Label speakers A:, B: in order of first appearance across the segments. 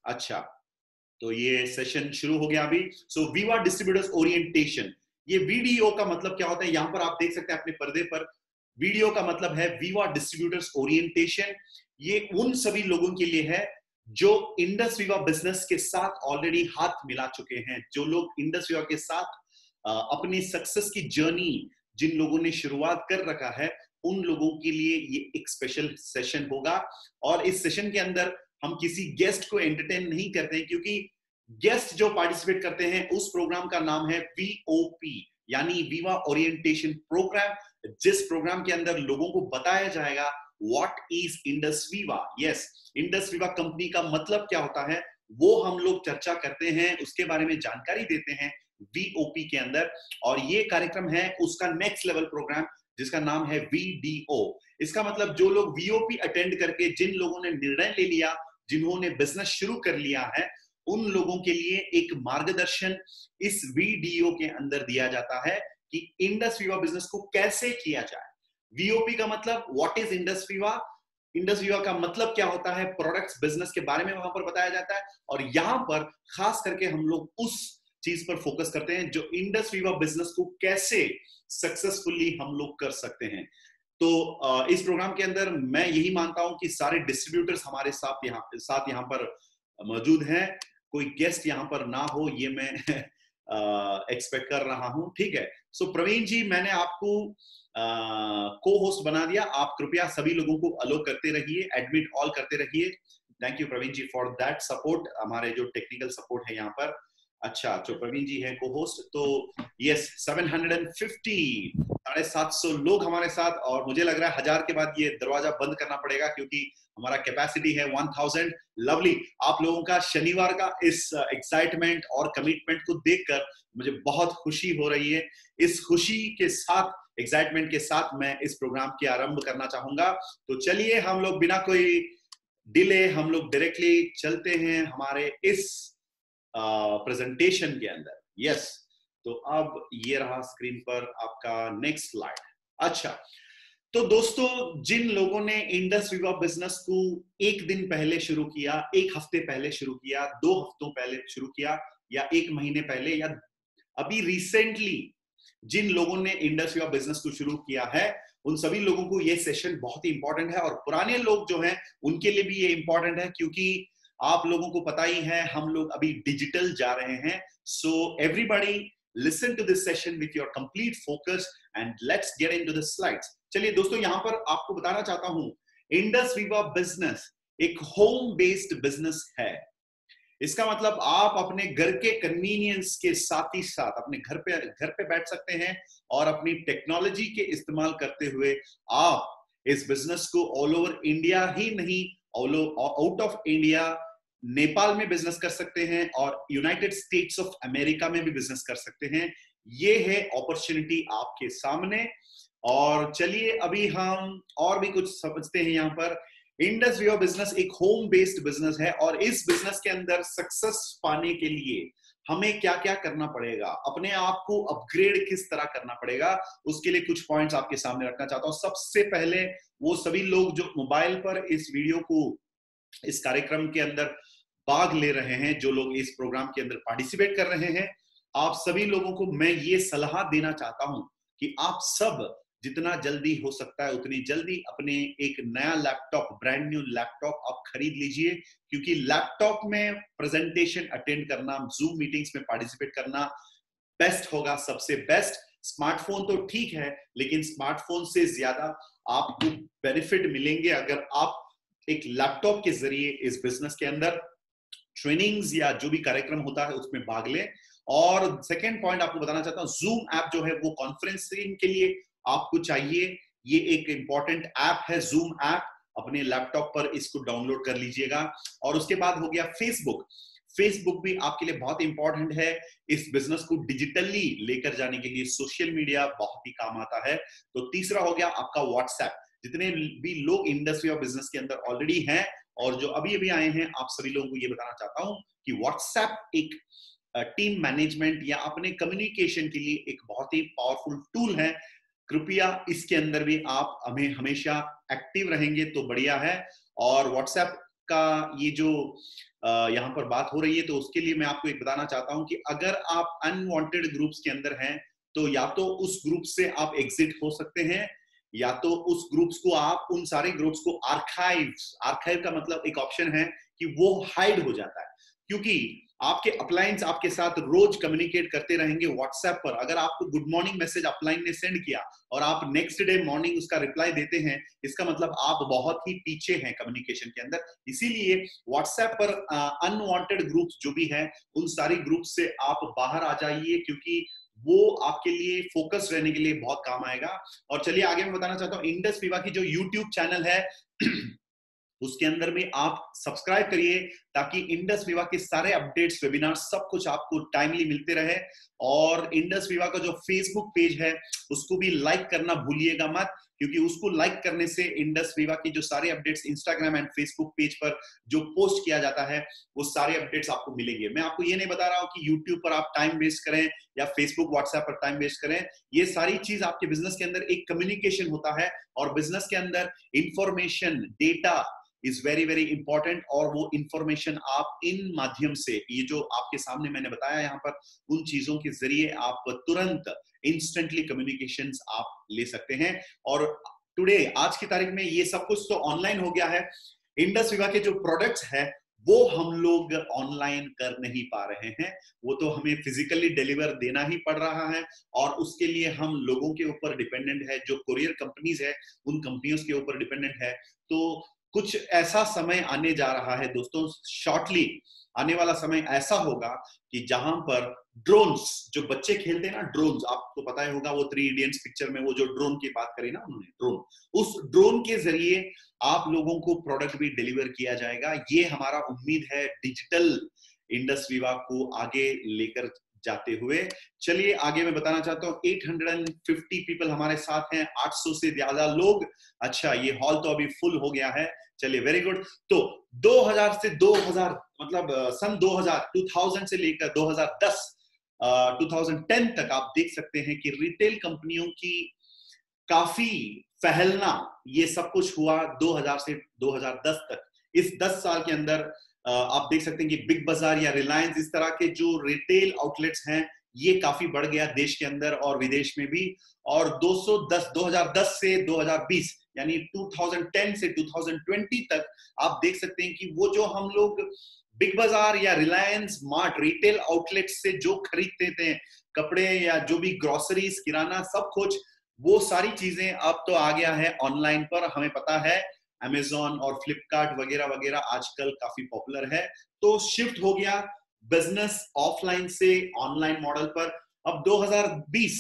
A: अच्छा, तो ये सेशन शुरू हो गया अभी। सो वीवा डिस्ट्रीब्यूटर्स ओरिएंटेशन, ये वीडीओ का मतलब क्या होता है, यहां पर आप देख सकते हैं अपने पर्दे पर। वीडियो का मतलब है वीवा डिस्ट्रीब्यूटर्स ओरिएंटेशन। ये उन सभी लोगों के लिए है जो इंडस वीवा बिजनेस के साथ ऑलरेडी हाथ मिला चुके हैं, जो लोग इंडस वीवा के साथ अपनी सक्सेस की जर्नी जिन लोगों ने शुरुआत कर रखा है, उन लोगों के लिए ये एक स्पेशल सेशन होगा। और इस सेशन के अंदर हम किसी गेस्ट को एंटरटेन नहीं करते हैं, क्योंकि गेस्ट जो पार्टिसिपेट करते हैं उस प्रोग्राम का नाम है वीओपी, यानी वीवा ओरिएंटेशन प्रोग्राम, जिस प्रोग्राम के अंदर लोगों को बताया जाएगा what is Indus Viva. Yes, Indus Viva company का मतलब क्या होता है वो हम लोग चर्चा करते हैं, उसके बारे में जानकारी देते हैं वीओपी के अंदर। और ये कार्यक्रम है उसका नेक्स्ट लेवल प्रोग्राम, जिसका नाम है वीडीओ। इसका मतलब जो लोग वीओपी अटेंड करके, जिन लोगों ने निर्णय ले लिया, जिन्होंने बिजनेस शुरू कर लिया है, उन लोगों के लिए एक मार्गदर्शन इस वीडियो के अंदर दिया जाता है कि इंडस वीवा बिजनेस को कैसे किया जाए। वीओपी का मतलब व्हाट इज इंडस वीवा, इंडस वीवा का मतलब क्या होता है, प्रोडक्ट्स बिजनेस के बारे में वहां पर बताया जाता है। और यहां पर खास करके हम लोग उस चीज पर फोकस करते हैं जो इंडस वीवा बिजनेस को कैसे सक्सेसफुली हम लोग कर सकते हैं। तो इस प्रोग्राम के अंदर मैं यही मानता हूं कि सारे डिस्ट्रीब्यूटर्स हमारे साथ यहाँ पर मौजूद हैं। कोई गेस्ट यहाँ पर ना हो, ये मैं एक्सपेक्ट कर रहा हूं। ठीक है, सो प्रवीण जी, मैंने आपको को होस्ट बना दिया। आप कृपया सभी लोगों को अलो करते रहिए, एडमिट ऑल करते रहिए। Thank you Praveen ji for that support, हमारे जो टेक्निकल सपोर्ट है यहाँ पर। अच्छा, तो प्रवीण जी है को होस्ट। तो यस, 750 750 लोग हमारे साथ, और मुझे लग रहा है 1000 के बाद ये दरवाजा बंद करना पड़ेगा, क्योंकि हमारा कैपेसिटी है 1000। लवली, आप लोगों का शनिवार का इस एक्साइटमेंट और कमिटमेंट को देखकर मुझे बहुत खुशी हो रही है। इस खुशी के साथ, एक्साइटमेंट के साथ मैं इस प्रोग्राम की आरंभ करना चाहूंगा। तो चलिए हम लोग बिना कोई डिले, हम लोग डायरेक्टली चलते हैं हमारे इस प्रेजेंटेशन के अंदर। यस, तो अब ये रहा स्क्रीन पर आपका नेक्स्ट स्लाइड। अच्छा, तो दोस्तों, जिन लोगों ने इंडस वीवा बिजनेस को एक दिन पहले शुरू किया, एक हफ्ते पहले शुरू किया, 2 हफ्तों पहले शुरू किया, या 1 महीने पहले, या अभी रिसेंटली जिन लोगों ने इंडस वीवा बिजनेस को शुरू किया है, उन सभी लोगों को ये सेशन बहुत ही इंपॉर्टेंट है। और पुराने लोग जो हैं उनके लिए भी ये इंपॉर्टेंट है, क्योंकि आप लोगों को पता ही है हम लोग अभी डिजिटल जा रहे हैं। So everybody listen to this session with your complete focus and let's get into the slides. चलिए दोस्तों, यहां पर आपको बताना चाहता हूं, इंडस वीवा बिजनेस एक होम बेस्ड बिजनेस है। इसका मतलब आप अपने घर के कन्वीनियंस के साथ ही साथ अपने घर पे बैठ सकते हैं, और अपनी टेक्नोलॉजी के इस्तेमाल करते हुए आप इस बिजनेस को ऑल ओवर इंडिया ही नहीं, आउट ऑफ इंडिया, नेपाल में बिजनेस कर सकते हैं, और यूनाइटेड स्टेट्स ऑफ अमेरिका में भी बिजनेस कर सकते हैं। ये है अपॉर्चुनिटी आपके सामने। और चलिए अभी हम और भी कुछ समझते हैं। यहाँ पर इंडस वीवा बिजनेस एक होम बेस्ड बिजनेस है, और इस बिजनेस के अंदर सक्सेस पाने के लिए हमें क्या क्या करना पड़ेगा, अपने आप को अपग्रेड किस तरह करना पड़ेगा, उसके लिए कुछ पॉइंट्स आपके सामने रखना चाहता हूं। सबसे पहले, वो सभी लोग जो मोबाइल पर इस वीडियो को, इस कार्यक्रम के अंदर भाग ले रहे हैं, जो लोग इस प्रोग्राम के अंदर पार्टिसिपेट कर रहे हैं, आप सभी लोगों को मैं ये सलाह देना चाहता हूं कि आप सब जितना जल्दी हो सकता है उतनी जल्दी अपने एक नया लैपटॉप, ब्रांड न्यू लैपटॉप आप खरीद लीजिए। क्योंकि लैपटॉप में प्रेजेंटेशन अटेंड करना, जूम मीटिंग्स में पार्टिसिपेट करना बेस्ट होगा, सबसे बेस्ट। स्मार्टफोन तो ठीक है, लेकिन स्मार्टफोन से ज्यादा आपको बेनिफिट मिलेंगे अगर आप एक लैपटॉप के जरिए इस बिजनेस के अंदर ट्रेनिंग्स या जो भी कार्यक्रम होता है उसमें भाग लें। और सेकेंड पॉइंट आपको बताना चाहता हूं, जूम ऐप जो है वो कॉन्फ्रेंसिंग के लिए आपको चाहिए। ये एक इंपॉर्टेंट ऐप है, जूम ऐप। अपने लैपटॉप पर इसको डाउनलोड कर लीजिएगा। और उसके बाद हो गया फेसबुक। फेसबुक भी आपके लिए बहुत इंपॉर्टेंट है। इस बिजनेस को डिजिटली लेकर जाने के लिए सोशल मीडिया बहुत ही काम आता है। तो तीसरा हो गया आपका व्हाट्सएप। जितने भी लोग इंडस्ट्री और बिजनेस के अंदर ऑलरेडी हैं और जो अभी अभी आए हैं, आप सभी लोगों को ये बताना चाहता हूं कि व्हाट्सएप एक टीम मैनेजमेंट या अपने कम्युनिकेशन के लिए एक बहुत ही पावरफुल टूल है। कृपया इसके अंदर भी आप हमें हमेशा एक्टिव रहेंगे तो बढ़िया है। और व्हाट्सएप का ये जो यहाँ पर बात हो रही है, तो उसके लिए मैं आपको एक बताना चाहता हूं कि अगर आप अनवांटेड ग्रुप्स के अंदर हैं तो या तो उस ग्रुप से आप एग्जिट हो सकते हैं, या तो उस ग्रुप्स को आप उन सारे ग्रुप्स को आर्काइव का मतलब एक ऑप्शन है कि वो हाइड हो जाता है, क्योंकि आपके अपलाइंस आपके साथ रोज कम्युनिकेट करते रहेंगे व्हाट्सएप पर। अगर आपको गुड मॉर्निंग मैसेज अपलाइन ने सेंड किया और आप नेक्स्ट डे मॉर्निंग उसका रिप्लाई देते हैं, इसका मतलब आप बहुत ही पीछे हैं कम्युनिकेशन के अंदर। इसीलिए व्हाट्सएप पर अनवांटेड ग्रुप्स जो भी हैं, उन सारी ग्रुप्स से आप बाहर आ जाइए, क्योंकि वो आपके लिए फोकस रहने के लिए बहुत काम आएगा। और चलिए आगे मैं बताना चाहता हूँ, इंडस विवा की जो यूट्यूब चैनल है उसके अंदर भी आप सब्सक्राइब करिए, ताकि इंडस विवा के सारे अपडेट्स, वेबिनार, सब कुछ आपको टाइमली मिलते रहे। और इंडस विवा का जो फेसबुक पेज है उसको भी लाइक करना भूलिएगा मत, क्योंकि उसको लाइक करने से इंडस विवा की जो सारे updates Instagram and Facebook page पर जो पोस्ट किया जाता है वो सारे अपडेट्स आपको मिलेंगे। मैं आपको ये नहीं बता रहा हूँ कि यूट्यूब पर आप टाइम वेस्ट करें या फेसबुक व्हाट्सएप पर टाइम वेस्ट करें। ये सारी चीज आपके बिजनेस के अंदर एक कम्युनिकेशन होता है, और बिजनेस के अंदर information, data is very very important. और वो इंफॉर्मेशन आप इन माध्यम से, ये जो आपके सामने मैंने बताया यहाँ पर, उन चीजों के जरिए आप तुरंत इंस्टेंटली कम्युनिकेशंस आप ले सकते हैं। और टुडे, आज की तारीख में, ये सब कुछ तो ऑनलाइन हो गया है। इंडस विवा के जो प्रोडक्ट्स है वो हम लोग ऑनलाइन कर नहीं पा रहे हैं, वो तो हमें फिजिकली डिलीवर देना ही पड़ रहा है, और उसके लिए हम लोगों के ऊपर डिपेंडेंट है, जो कुरियर कंपनीज है उन कंपनियों के ऊपर डिपेंडेंट है। तो कुछ ऐसा समय आने जा रहा है दोस्तों, शॉर्टली आने वाला समय ऐसा होगा कि जहां पर ड्रोन्स, जो बच्चे खेलते हैं ना ड्रोन्स, आपको पता ही होगा, वो 3 इडियट्स पिक्चर में वो जो ड्रोन की बात करी ना उन्होंने, ड्रोन, उस ड्रोन के जरिए आप लोगों को प्रोडक्ट भी डिलीवर किया जाएगा। ये हमारा उम्मीद है डिजिटल इंडस विवा को आगे लेकर जाते हुए। चलिए आगे मैं बताना चाहता हूँ, 850 पीपल हमारे साथ हैं, 800 से ज्यादा लोग। अच्छा, ये हॉल तो अभी फुल हो गया है, चलिए वेरी गुड। तो 2000 से 2000 मतलब सन 2000 से लेकर 2010 2010 तक आप देख सकते हैं कि रिटेल कंपनियों की काफी फैलना, ये सब कुछ हुआ 2000 से 2010 तक। इस 10 साल के अंदर आप देख सकते हैं कि बिग बाजार या रिलायंस, इस तरह के जो रिटेल आउटलेट्स हैं, ये काफी बढ़ गया देश के अंदर और विदेश में भी। और 2010 से 2020 यानी 2010 से 2020 तक आप देख सकते हैं कि वो जो हम लोग बिग बाजार या रिलायंस मार्ट रिटेल आउटलेट से जो खरीदते थे, कपड़े या जो भी ग्रोसरीज, किराना, सब कुछ, वो सारी चीजें अब तो आ गया है ऑनलाइन पर। हमें पता है अमेजॉन और फ्लिपकार्ट वगैरह वगैरह आजकल काफी पॉपुलर है। तो शिफ्ट हो गया बिजनेस ऑफलाइन से ऑनलाइन मॉडल पर। अब 2020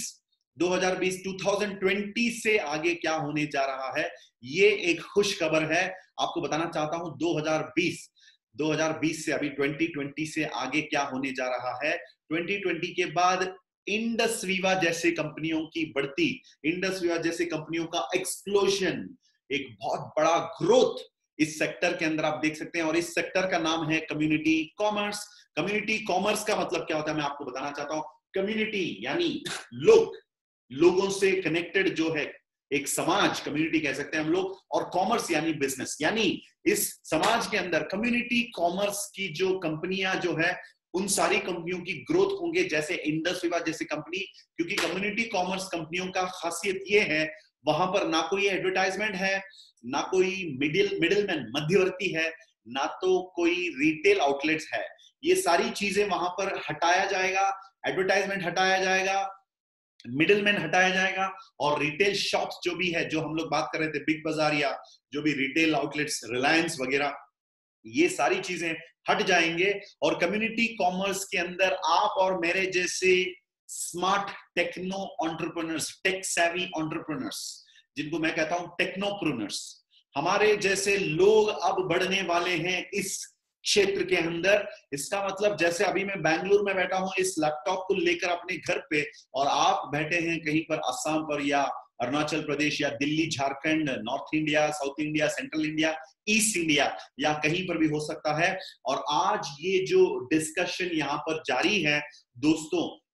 A: 2020 से आगे क्या होने जा रहा है, ये एक खुश खबर है। आपको बताना चाहता हूं 2020 से अभी 2020 से आगे क्या होने जा रहा है। 2020 के बाद इंडस विवा जैसे कंपनियों की बढ़ती, इंडस विवा जैसे कंपनियों का एक्सप्लोजन, एक बहुत बड़ा ग्रोथ इस सेक्टर के अंदर आप देख सकते हैं। और इस सेक्टर का नाम है कम्युनिटी कॉमर्स। कम्युनिटी कॉमर्स का मतलब क्या होता है मैं आपको बताना चाहता हूं। कम्युनिटी यानी लोगों से कनेक्टेड जो है एक समाज, कम्युनिटी कह सकते हैं हम लोग, और कॉमर्स यानी बिजनेस, यानी इस समाज के अंदर कम्युनिटी कॉमर्स की जो कंपनियां जो है, उन सारी कंपनियों की ग्रोथ होंगे, जैसे इंडस विवा जैसी कंपनी। क्योंकि कम्युनिटी कॉमर्स कंपनियों का खासियत ये है, वहां पर ना कोई एडवर्टाइजमेंट है, ना कोई मिडिलमैन, मध्यवर्ती है, ना तो कोई रिटेल आउटलेट्स है। ये सारी चीजें वहां पर हटाया जाएगा, एडवर्टाइजमेंट हटाया जाएगा, मिडिलमैन हटाया जाएगा, और रिटेल शॉप्स जो भी है, जो हम लोग बात कर रहे थे बिग बाजार या जो भी रिटेल आउटलेट्स रिलायंस वगैरह, ये सारी चीजें हट जाएंगे। और कम्युनिटी कॉमर्स के अंदर आप और मेरे जैसे smart techno entrepreneurs, tech savvy entrepreneurs, जिनको मैं कहता हूं टेक्नोप्रेन्योर्स, हमारे जैसे लोग अब बढ़ने वाले हैं इस क्षेत्र के अंदर। इसका मतलब जैसे अभी मैं बैंगलोर में बैठा हूं इस लैपटॉप को लेकर अपने घर पे, और आप बैठे हैं कहीं पर असम पर या अरुणाचल प्रदेश या Delhi, Jharkhand, North India, South India, Central India, East India, या कहीं पर भी हो सकता है। और आज ये जो डिस्कशन यहाँ पर जारी है दोस्तों,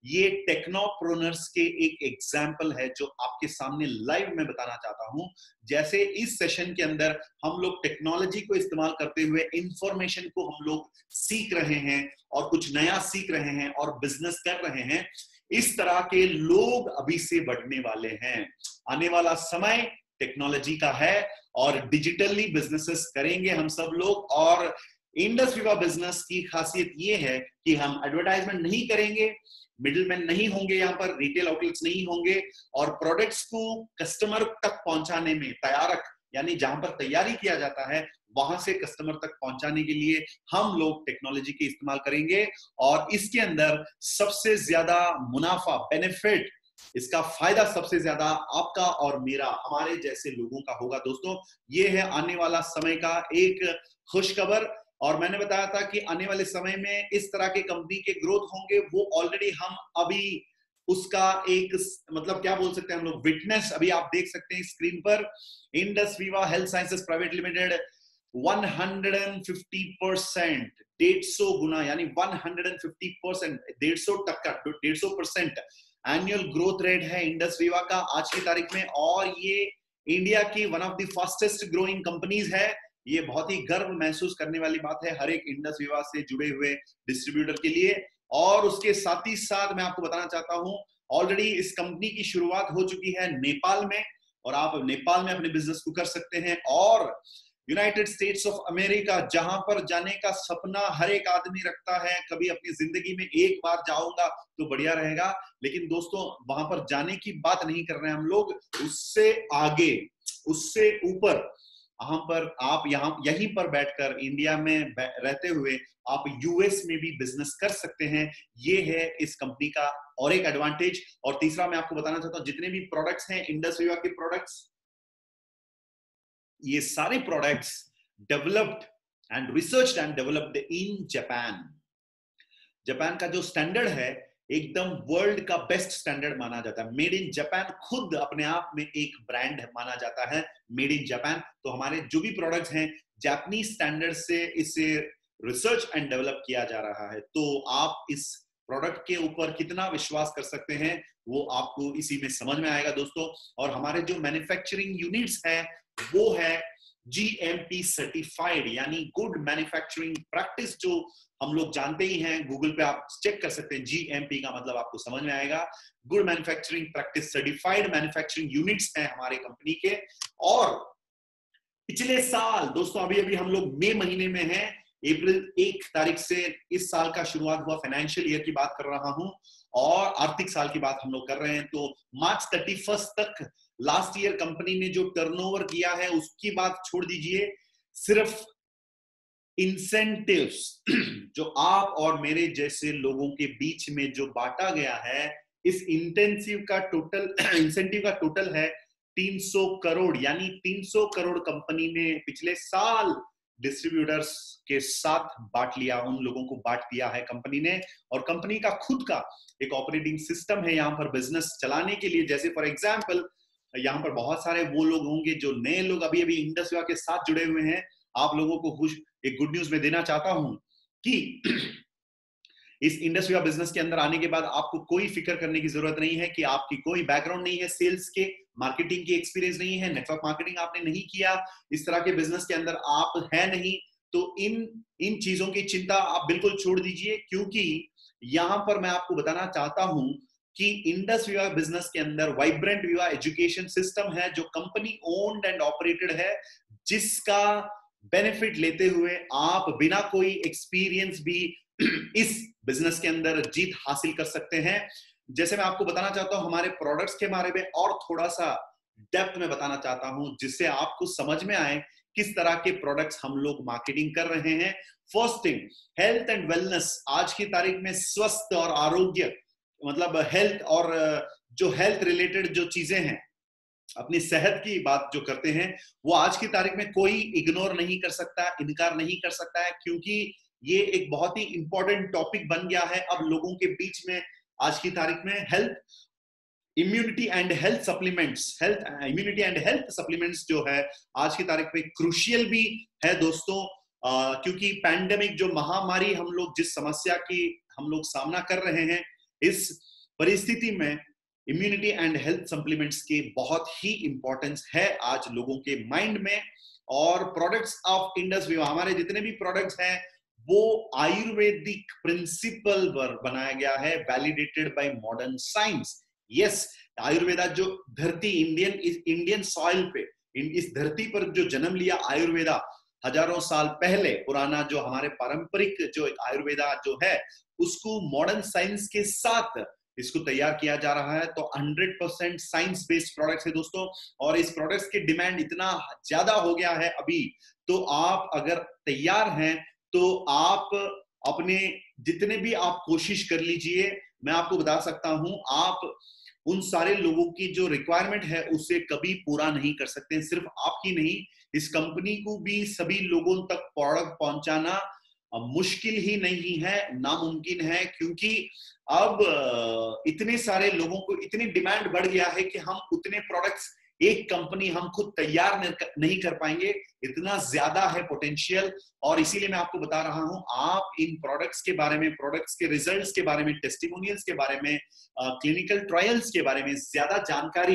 A: ये टेक्नोप्रेन्योर्स के एक एग्जाम्पल है जो आपके सामने लाइव में बताना चाहता हूं। जैसे इस सेशन के अंदर हम लोग टेक्नोलॉजी को इस्तेमाल करते हुए इंफॉर्मेशन को हम लोग सीख रहे हैं और कुछ नया सीख रहे हैं और बिजनेस कर रहे हैं, इस तरह के लोग अभी से बढ़ने वाले हैं। आने वाला समय टेक्नोलॉजी का है और डिजिटली बिजनेसेस करेंगे हम सब लोग। और इंडस विवा बिजनेस की खासियत ये है कि हम एडवर्टाइजमेंट नहीं करेंगे, मिडिलमैन नहीं होंगे, यहाँ पर रिटेल आउटलेट्स नहीं होंगे, और प्रोडक्ट्स को कस्टमर तक पहुंचाने में तैयारक यानी जहां पर तैयारी किया जाता है वहां से कस्टमर तक पहुंचाने के लिए हम लोग टेक्नोलॉजी के इस्तेमाल करेंगे। और इसके अंदर सबसे ज्यादा मुनाफा, बेनिफिट, इसका फायदा सबसे ज्यादा आपका और मेरा, हमारे जैसे लोगों का होगा। दोस्तों, ये है आने वाला समय का एक खुशखबर। और मैंने बताया था कि आने वाले समय में इस तरह के कंपनी के ग्रोथ होंगे, वो ऑलरेडी हम अभी उसका एक मतलब क्या बोल सकते हैं हम लोग, विटनेस अभी आप देख सकते हैं स्क्रीन पर। Indus Viva health sciences private limited 150%, 150 गुना यानी 150%, 150% एनुअल ग्रोथ रेट है इंडस विवा का आज की तारीख में। और ये इंडिया की one of the fastest growing companies है। ये बहुत ही गर्व महसूस करने वाली बात है हर एक इंडस विवा से जुड़े हुए डिस्ट्रीब्यूटर के लिए। और उसके साथ ही साथ मैं आपको बताना चाहता हूं, ऑलरेडी इस कंपनी की शुरुआत हो चुकी है नेपाल में, और आप नेपाल में अपने बिजनेस को कर सकते हैं। और यूनाइटेड स्टेट्स ऑफ अमेरिका, जहां पर जाने का सपना हर एक आदमी रखता है, कभी अपनी जिंदगी में एक बार जाऊंगा तो बढ़िया रहेगा। लेकिन दोस्तों, वहां पर जाने की बात नहीं कर रहे हैं हम लोग, उससे आगे, उससे ऊपर, वहां पर आप यहीं पर बैठकर इंडिया में रहते हुए आप यूएस में भी बिजनेस कर सकते हैं। ये है इस कंपनी का और एक एडवांटेज। और तीसरा मैं आपको बताना चाहता हूं, जितने भी प्रोडक्ट्स हैं इंडस विवा के प्रोडक्ट्स, ये सारे products developed and researched and developed in Japan. Japan का जो स्टैंडर्ड है एकदम वर्ल्ड का बेस्ट स्टैंडर्ड माना जाता है। मेड इन जापान खुद अपने आप में एक ब्रांड माना जाता है, मेड इन जापान। तो हमारे जो भी प्रोडक्ट्स हैं जापानीज स्टैंडर्ड से इसे रिसर्च एंड डेवलप किया जा रहा है। तो आप इस प्रोडक्ट के ऊपर कितना विश्वास कर सकते हैं वो आपको इसी में समझ में आएगा दोस्तों। और हमारे जो मैन्युफैक्चरिंग यूनिट्स हैं वो है GMP सर्टिफाइड, यानी गुड मैन्युफैक्चरिंग प्रैक्टिस, जो हम लोग जानते ही हैं, गूगल पे आप चेक कर सकते हैं। GMP का मतलब आपको समझ में आएगा, good manufacturing practice certified manufacturing units हैं हमारे कंपनी के। और पिछले साल दोस्तों, अभी अभी हम लोग मई महीने में हैं, अप्रैल 1 तारीख से इस साल का शुरुआत हुआ, फाइनेंशियल ईयर की बात कर रहा हूं और आर्थिक साल की बात हम लोग कर रहे हैं। तो मार्च 31 तक लास्ट ईयर कंपनी ने जो टर्नओवर किया है उसकी बात छोड़ दीजिए, सिर्फ इंसेंटिव्स जो आप और मेरे जैसे लोगों के बीच में जो बांटा गया है, इस इंटेंसिव का टोटल इंसेंटिव का टोटल है 300 करोड़, यानी 300 करोड़ कंपनी ने पिछले साल डिस्ट्रीब्यूटर्स के साथ बांट लिया, उन लोगों को बांट दिया है कंपनी ने। और कंपनी का खुद का एक ऑपरेटिंग सिस्टम है यहाँ पर बिजनेस चलाने के लिए। जैसे फॉर एग्जांपल, यहाँ पर बहुत सारे वो लोग होंगे जो नए लोग अभी अभी इंडस विवा के साथ जुड़े हुए हैं। आप लोगों को एक गुड न्यूज में देना चाहता हूं कि इस इंडस विवा बिजनेस के अंदर आने के बाद आपको कोई फिक्र करने की जरूरत नहीं है कि आपकी कोई बैकग्राउंड नहीं है, सेल्स के, मार्केटिंग की एक्सपीरियंस नहीं है, नेटवर्क मार्केटिंग आपने नहीं किया, इस तरह के बिजनेस के अंदर आप है नहीं। तो इन चीजों की चिंता आप बिल्कुल छोड़ दीजिए, क्योंकि यहां पर मैं आपको बताना चाहता हूं कि इंडस विवा बिजनेस के अंदर वाइब्रेंट विवा एजुकेशन सिस्टम है जो कंपनी ओन्ड एंड ऑपरेटेड है, जिसका बेनिफिट लेते हुए आप बिना कोई एक्सपीरियंस भी इस बिजनेस के अंदर जीत हासिल कर सकते हैं। जैसे मैं आपको बताना चाहता हूं हमारे प्रोडक्ट्स के बारे में और थोड़ा सा डेप्थ में बताना चाहता हूं, जिससे आपको समझ में आए किस तरह के प्रोडक्ट्स हम लोग मार्केटिंग कर रहे हैं। First thing, health and wellness. आज की तारीख में स्वस्थ और आरोग्य, मतलब हेल्थ और जो हेल्थ रिलेटेड जो चीजें हैं, अपनी सेहत की बात जो करते हैं, वो आज की तारीख में कोई इग्नोर नहीं कर सकता, इनकार नहीं कर सकता है, क्योंकि ये एक बहुत ही इंपॉर्टेंट टॉपिक बन गया है अब लोगों के बीच में आज की तारीख में। Health immunity and health supplements, health immunity and health supplements जो है आज की तारीख में क्रूशियल भी है दोस्तों, क्योंकि पैंडेमिक जो महामारी हम लोग जिस समस्या की हम लोग सामना कर रहे हैं, इस परिस्थिति में इम्यूनिटी एंड हेल्थ सप्लीमेंट्स के बहुत ही इंपॉर्टेंस है आज लोगों के माइंड में। और प्रोडक्ट्स ऑफ इंडस विवा, हमारे जितने भी प्रोडक्ट्स हैं वो आयुर्वेदिक प्रिंसिपल पर बनाया गया है, validated by modern science. Yes, Ayurveda जो धरती इंडियन सॉइल पे, इस धरती पर जो जन्म लिया आयुर्वेदा हजारों साल पहले, पुराना जो हमारे पारंपरिक जो आयुर्वेदा जो है उसको मॉडर्न साइंस के साथ इसको तैयार किया जा रहा है। तो 100% साइंस बेस्ड प्रोडक्ट्स है दोस्तों, और इस प्रोडक्ट्स की डिमांड इतना ज्यादा हो गया है अभी। तो आप अगर तैयार हैं तो आप अपने जितने भी आप कोशिश कर लीजिए, मैं आपको बता सकता हूं आप उन सारे लोगों की जो रिक्वायरमेंट है उसे कभी पूरा नहीं कर सकते। सिर्फ आपकी नहीं, इस कंपनी को भी सभी लोगों तक प्रोडक्ट पहुंचाना मुश्किल ही नहीं है, नामुमकिन है, क्योंकि अब इतने सारे लोगों को इतनी डिमांड बढ़ गया है कि हम उतने प्रोडक्ट्स एक कंपनी हम खुद तैयार नहीं कर पाएंगे, इतना ज्यादा है पोटेंशियल। और इसीलिए मैं आपको बता रहा हूं, आप इन प्रोडक्ट्स के बारे में, प्रोडक्ट्स के रिजल्ट्स के बारे में, टेस्टिमोनियल्स के बारे में, क्लिनिकल ट्रायल्स के बारे में ज्यादा जानकारी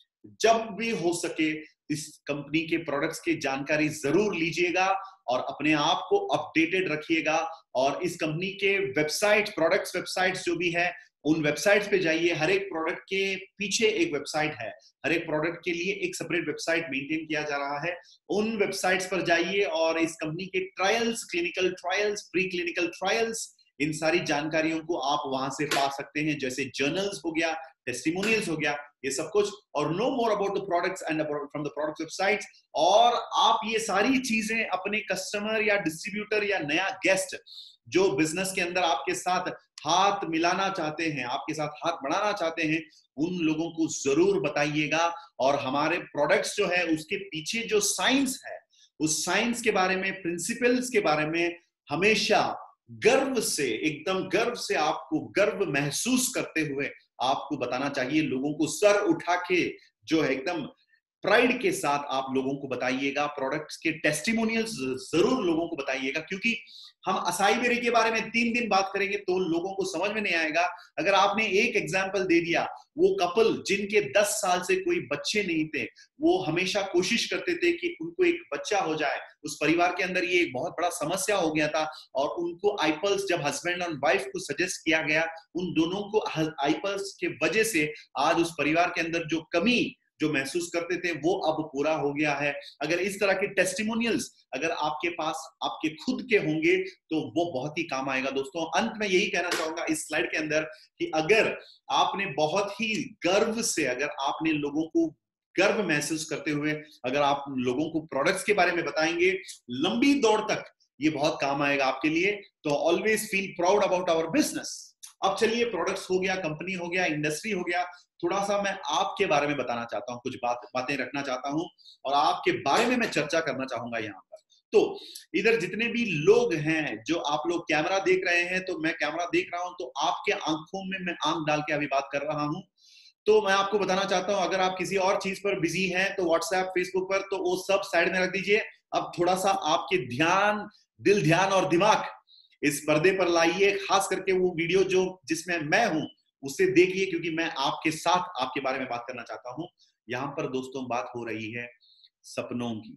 A: जब भी हो सके इस कंपनी के प्रोडक्ट्स की जानकारी जरूर लीजिएगा और अपने आप को अपडेटेड रखिएगा। और इस कंपनी के वेबसाइट, प्रोडक्ट्स वेबसाइट्स जो भी है, उन वेबसाइट्स पे जाइए। हर एक प्रोडक्ट के पीछे एक वेबसाइट है, हर एक प्रोडक्ट के लिए एक सेपरेट वेबसाइट मेंटेन किया जा रहा है। उन वेबसाइट्स पर जाइए और इस कंपनी के trials, clinical trials, pre clinical trials, इन सारी जानकारियों को आप वहां से पा सकते हैं, जैसे जर्नल्स हो गया, टेस्टिमोनियल्स हो गया, ये सब कुछ। और know more about the products and from the product websites. और आप ये सारी चीजें अपने कस्टमर या डिस्ट्रीब्यूटर या नया गेस्ट जो बिजनेस के अंदर आपके साथ हाथ मिलाना चाहते हैं, आपके साथ हाथ बढ़ाना चाहते हैं, उन लोगों को जरूर बताइएगा। और हमारे प्रोडक्ट्स जो है उसके पीछे जो साइंस है, उस साइंस के बारे में, प्रिंसिपल्स के बारे में हमेशा गर्व से, एकदम गर्व से, आपको गर्व महसूस करते हुए आपको बताना चाहिए। लोगों को सर उठा के जो है एकदम प्राइड के साथ आप लोगों को बताइएगा। प्रोडक्ट्स के टेस्टिमोनियल्स जरूर लोगों को बताइएगा, क्योंकि हम असाई बेरी के बारे में 3 दिन बात करेंगे तो लोगों को समझ में नहीं आएगा। अगर आपने एक एग्जाम्पल दे दिया, वो कपल जिनके 10 साल से कोई बच्चे नहीं थे, वो हमेशा कोशिश करते थे कि उनको एक बच्चा हो जाए, उस परिवार के अंदर ये एक बहुत बड़ा समस्या हो गया था। और उनको आईपल्स जब हस्बैंड और वाइफ को सजेस्ट किया गया, उन दोनों को आईपल्स के वजह से आज उस परिवार के अंदर जो कमी जो महसूस करते थे वो अब पूरा हो गया है। अगर इस तरह के टेस्टिमोनियल्स अगर आपके पास आपके खुद के होंगे तो वो बहुत ही काम आएगा। दोस्तों, अंत में यही कहना चाहूंगा इस स्लाइड के अंदर कि अगर आपने बहुत ही गर्व से, अगर आपने लोगों को गर्व महसूस करते हुए अगर आप लोगों को प्रोडक्ट्स के बारे में बताएंगे, लंबी दौड़ तक ये बहुत काम आएगा आपके लिए। तो always feel proud about our business. अब चलिए, प्रोडक्ट्स हो गया, कंपनी हो गया, इंडस्ट्री हो गया, थोड़ा सा मैं आपके बारे में बताना चाहता हूं, कुछ बातें रखना चाहता हूं और आपके बारे में मैं चर्चा करना चाहूंगा यहाँ पर। तो इधर जितने भी लोग हैं, जो आप लोग कैमरा देख रहे हैं, तो मैं कैमरा देख रहा हूं, तो आपके आंखों में मैं आंख डाल के अभी बात कर रहा हूं। तो मैं आपको बताना चाहता हूं, अगर आप किसी और चीज पर बिजी हैं तो व्हाट्सएप, फेसबुक पर, तो वो सब साइड में रख दीजिए। अब थोड़ा सा आपके ध्यान, दिल, ध्यान और दिमाग इस पर्दे पर लाइए, खास करके वो वीडियो जो जिसमें मैं हूं उसे देखिए, क्योंकि मैं आपके साथ आपके बारे में बात करना चाहता हूं। यहां पर दोस्तों बात हो रही है सपनों की।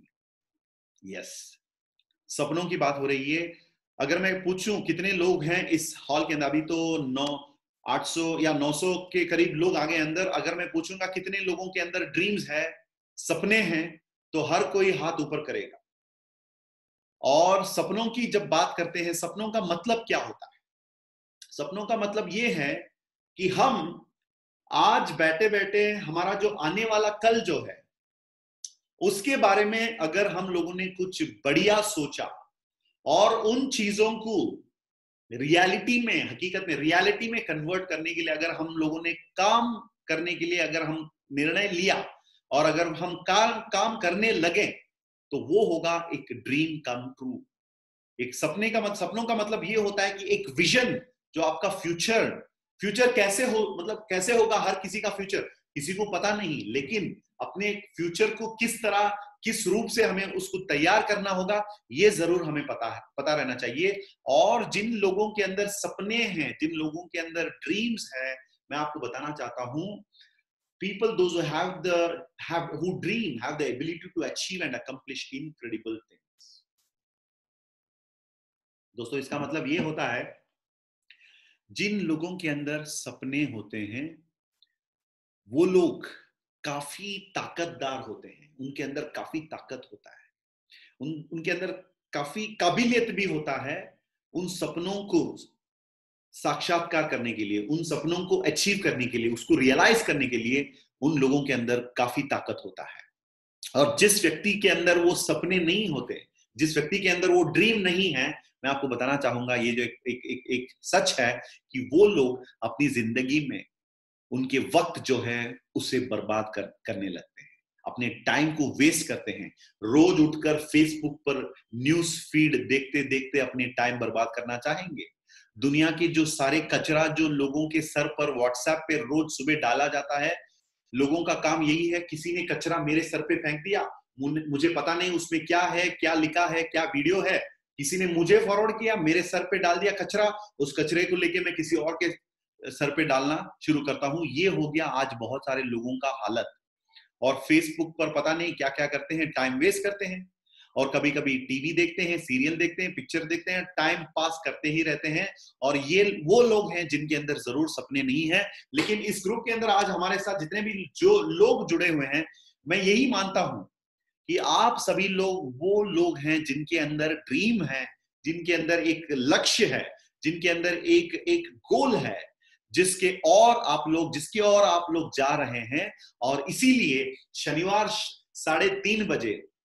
A: यस, सपनों की बात हो रही है। अगर मैं पूछूं कितने लोग हैं इस हॉल के अंदर, अभी तो 800 या 900 के करीब लोग आ गए अंदर। अगर मैं पूछूंगा कितने लोगों के अंदर ड्रीम्स है, सपने हैं, तो हर कोई हाथ ऊपर करेगा। और सपनों की जब बात करते हैं, सपनों का मतलब क्या होता है? सपनों का मतलब ये है कि हम आज बैठे बैठे हमारा जो आने वाला कल जो है उसके बारे में अगर हम लोगों ने कुछ बढ़िया सोचा और उन चीजों को रियलिटी में, हकीकत में रियलिटी में कन्वर्ट करने के लिए अगर हम लोगों ने काम करने के लिए अगर हम निर्णय लिया और अगर हम काम करने लगे, तो वो होगा एक ड्रीम कम ट्रू। एक सपनों का मतलब ये होता है कि एक विजन, जो आपका फ्यूचर कैसे हो, मतलब कैसे होगा, हर किसी का फ्यूचर किसी को पता नहीं, लेकिन अपने फ्यूचर को किस तरह, किस रूप से हमें उसको तैयार करना होगा, ये जरूर हमें पता रहना चाहिए। और जिन लोगों के अंदर सपने हैं, जिन लोगों के अंदर ड्रीम्स है, मैं आपको बताना चाहता हूं, people those who who dream have the ability to achieve and accomplish incredible things. दोस्तों इसका मतलब ये होता है, जिन लोगों के अंदर सपने होते हैं वो लोग काफी ताकतदार होते हैं, उनके अंदर काफी ताकत होता है, उनके अंदर काफी काबिलियत भी होता है उन सपनों को साक्षात्कार करने के लिए, उन सपनों को अचीव करने के लिए, उसको रियलाइज करने के लिए उन लोगों के अंदर काफी ताकत होता है। और जिस व्यक्ति के अंदर वो सपने नहीं होते, जिस व्यक्ति के अंदर वो ड्रीम नहीं है, मैं आपको बताना चाहूंगा ये जो एक सच है कि वो लोग अपनी जिंदगी में उनके वक्त जो है उसे बर्बाद करने लगते हैं, अपने टाइम को वेस्ट करते हैं। रोज उठकर फेसबुक पर न्यूज फीड देखते देखते अपने टाइम बर्बाद करना चाहेंगे। दुनिया के जो सारे कचरा जो लोगों के सर पर व्हाट्सएप पे रोज सुबह डाला जाता है, लोगों का काम यही है, किसी ने कचरा मेरे सर पे फेंक दिया, मुझे पता नहीं उसमें क्या है, क्या लिखा है, क्या वीडियो है, किसी ने मुझे फॉरवर्ड किया, मेरे सर पे डाल दिया कचरा, उस कचरे को लेके मैं किसी और के सर पे डालना शुरू करता हूं। ये हो गया आज बहुत सारे लोगों का हालत। और फेसबुक पर पता नहीं क्या क्या करते हैं, टाइम वेस्ट करते हैं, और कभी कभी टीवी देखते हैं, सीरियल देखते हैं, पिक्चर देखते हैं, टाइम पास करते ही रहते हैं। और ये वो लोग हैं जिनके अंदर जरूर सपने नहीं है। लेकिन इस ग्रुप के अंदर आज हमारे साथ जितने भी जो लोग जुड़े हुए हैं, मैं यही मानता हूं कि आप सभी लोग वो लोग हैं जिनके अंदर ड्रीम है, जिनके अंदर एक लक्ष्य है, जिनके अंदर एक एक गोल है, जिसके और आप लोग जा रहे हैं। और इसीलिए शनिवार 3:30 बजे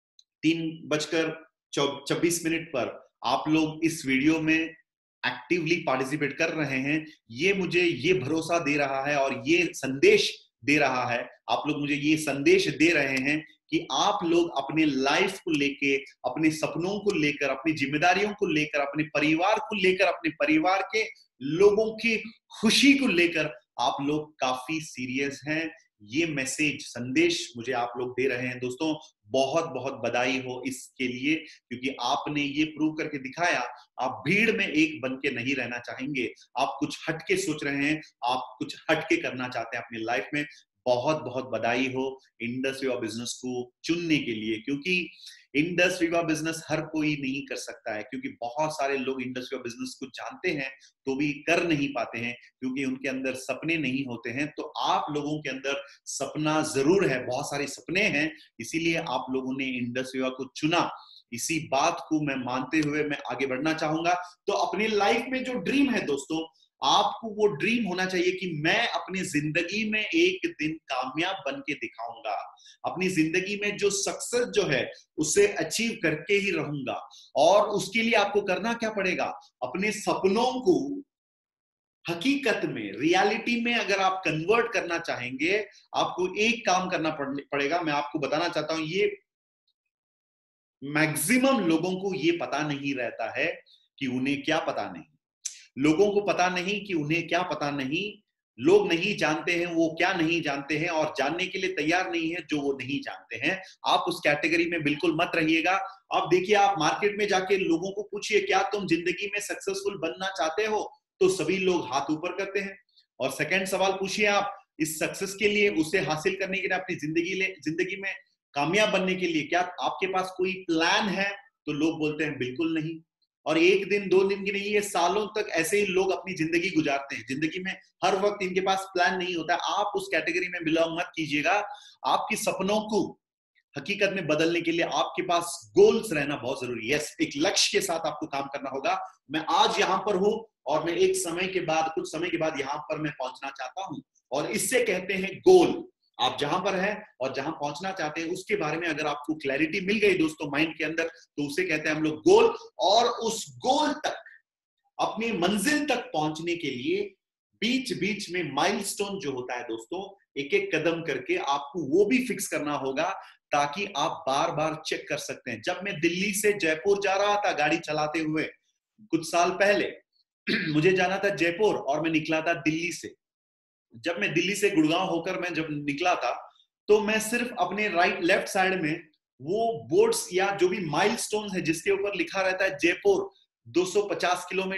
A: 3:26 पर आप लोग इस वीडियो में एक्टिवली पार्टिसिपेट कर रहे हैं। ये मुझे ये भरोसा दे रहा है और ये संदेश दे रहा है, आप लोग मुझे ये संदेश दे रहे हैं कि आप लोग अपने लाइफ को लेके, अपने सपनों को लेकर, अपनी जिम्मेदारियों को लेकर, अपने परिवार को लेकर, अपने परिवार के लोगों की खुशी को लेकर आप लोग काफी सीरियस हैं। ये मैसेज, संदेश मुझे आप लोग दे रहे हैं। दोस्तों बहुत बहुत बधाई हो इसके लिए, क्योंकि आपने ये प्रूव करके दिखाया, आप भीड़ में एक बन के नहीं रहना चाहेंगे, आप कुछ हटके सोच रहे हैं, आप कुछ हटके करना चाहते हैं अपनी लाइफ में। बहुत बहुत बधाई हो इंडस विवा बिजनेस को चुनने के लिए, क्योंकि इंडस विवा बिजनेस हर कोई नहीं कर सकता है, क्योंकि बहुत सारे लोग इंडस विवा बिजनेस को जानते हैं तो भी कर नहीं पाते हैं, क्योंकि उनके अंदर सपने नहीं होते हैं। तो आप लोगों के अंदर सपना जरूर है, बहुत सारे सपने हैं, इसीलिए आप लोगों ने इंडस विवा को चुना। इसी बात को मैं मानते हुए मैं आगे बढ़ना चाहूंगा। तो अपनी लाइफ में जो ड्रीम है दोस्तों, आपको वो ड्रीम होना चाहिए कि मैं अपनी जिंदगी में एक दिन कामयाब बन के दिखाऊंगा, अपनी जिंदगी में जो सक्सेस जो है उसे अचीव करके ही रहूंगा। और उसके लिए आपको करना क्या पड़ेगा, अपने सपनों को हकीकत में, रियलिटी में अगर आप कन्वर्ट करना चाहेंगे, आपको एक काम करना पड़ेगा। मैं आपको बताना चाहता हूं, ये मैक्सिमम लोगों को ये पता नहीं रहता है कि उन्हें क्या पता नहीं, लोगों को पता नहीं कि उन्हें क्या पता नहीं, लोग नहीं जानते हैं वो क्या नहीं जानते हैं, और जानने के लिए तैयार नहीं है जो वो नहीं जानते हैं। आप उस कैटेगरी में बिल्कुल मत रहिएगा। अब देखिए, आप मार्केट में जाके लोगों को पूछिए, क्या तुम जिंदगी में सक्सेसफुल बनना चाहते हो, तो सभी लोग हाथ ऊपर करते हैं। और सेकंड सवाल पूछिए आप, इस सक्सेस के लिए, उसे हासिल करने के लिए, अपनी जिंदगी में कामयाब बनने के लिए क्या आपके पास कोई प्लान है, तो लोग बोलते हैं बिल्कुल नहीं। और एक दिन दो दिन की नहीं, ये सालों तक ऐसे ही लोग अपनी जिंदगी गुजारते हैं। जिंदगी में हर वक्त इनके पास प्लान नहीं होता। आप उस कैटेगरी में बिलोंग मत कीजिएगा। आपकी सपनों को हकीकत में बदलने के लिए आपके पास गोल्स रहना बहुत जरूरी है। एक लक्ष्य के साथ आपको काम करना होगा। मैं आज यहां पर हूं और मैं कुछ समय के बाद यहां पर मैं पहुंचना चाहता हूं, और इससे कहते हैं गोल। आप जहां पर हैं और जहां पहुंचना चाहते हैं उसके बारे में अगर आपको क्लैरिटी मिल गई दोस्तों माइंड के अंदर, तो उसे कहते हैं हम लोग गोल। और उस गोल तक, अपनी मंजिल तक पहुंचने के लिए बीच बीच में माइलस्टोन जो होता है दोस्तों, एक एक कदम करके आपको वो भी फिक्स करना होगा, ताकि आप बार बार चेक कर सकते हैं। जब मैं दिल्ली से जयपुर जा रहा था गाड़ी चलाते हुए कुछ साल पहले, मुझे जाना था जयपुर और मैं निकला था दिल्ली से। जब मैं दिल्ली से गुड़गांव होकर मैं जब निकला था, तो मैं सिर्फ अपने लेफ्ट साइड में वो बोर्ड्स या जो भी माइलस्टोन्स है जिसके ऊपर लिखा रहता है जयपुर 250 किलोमीटर,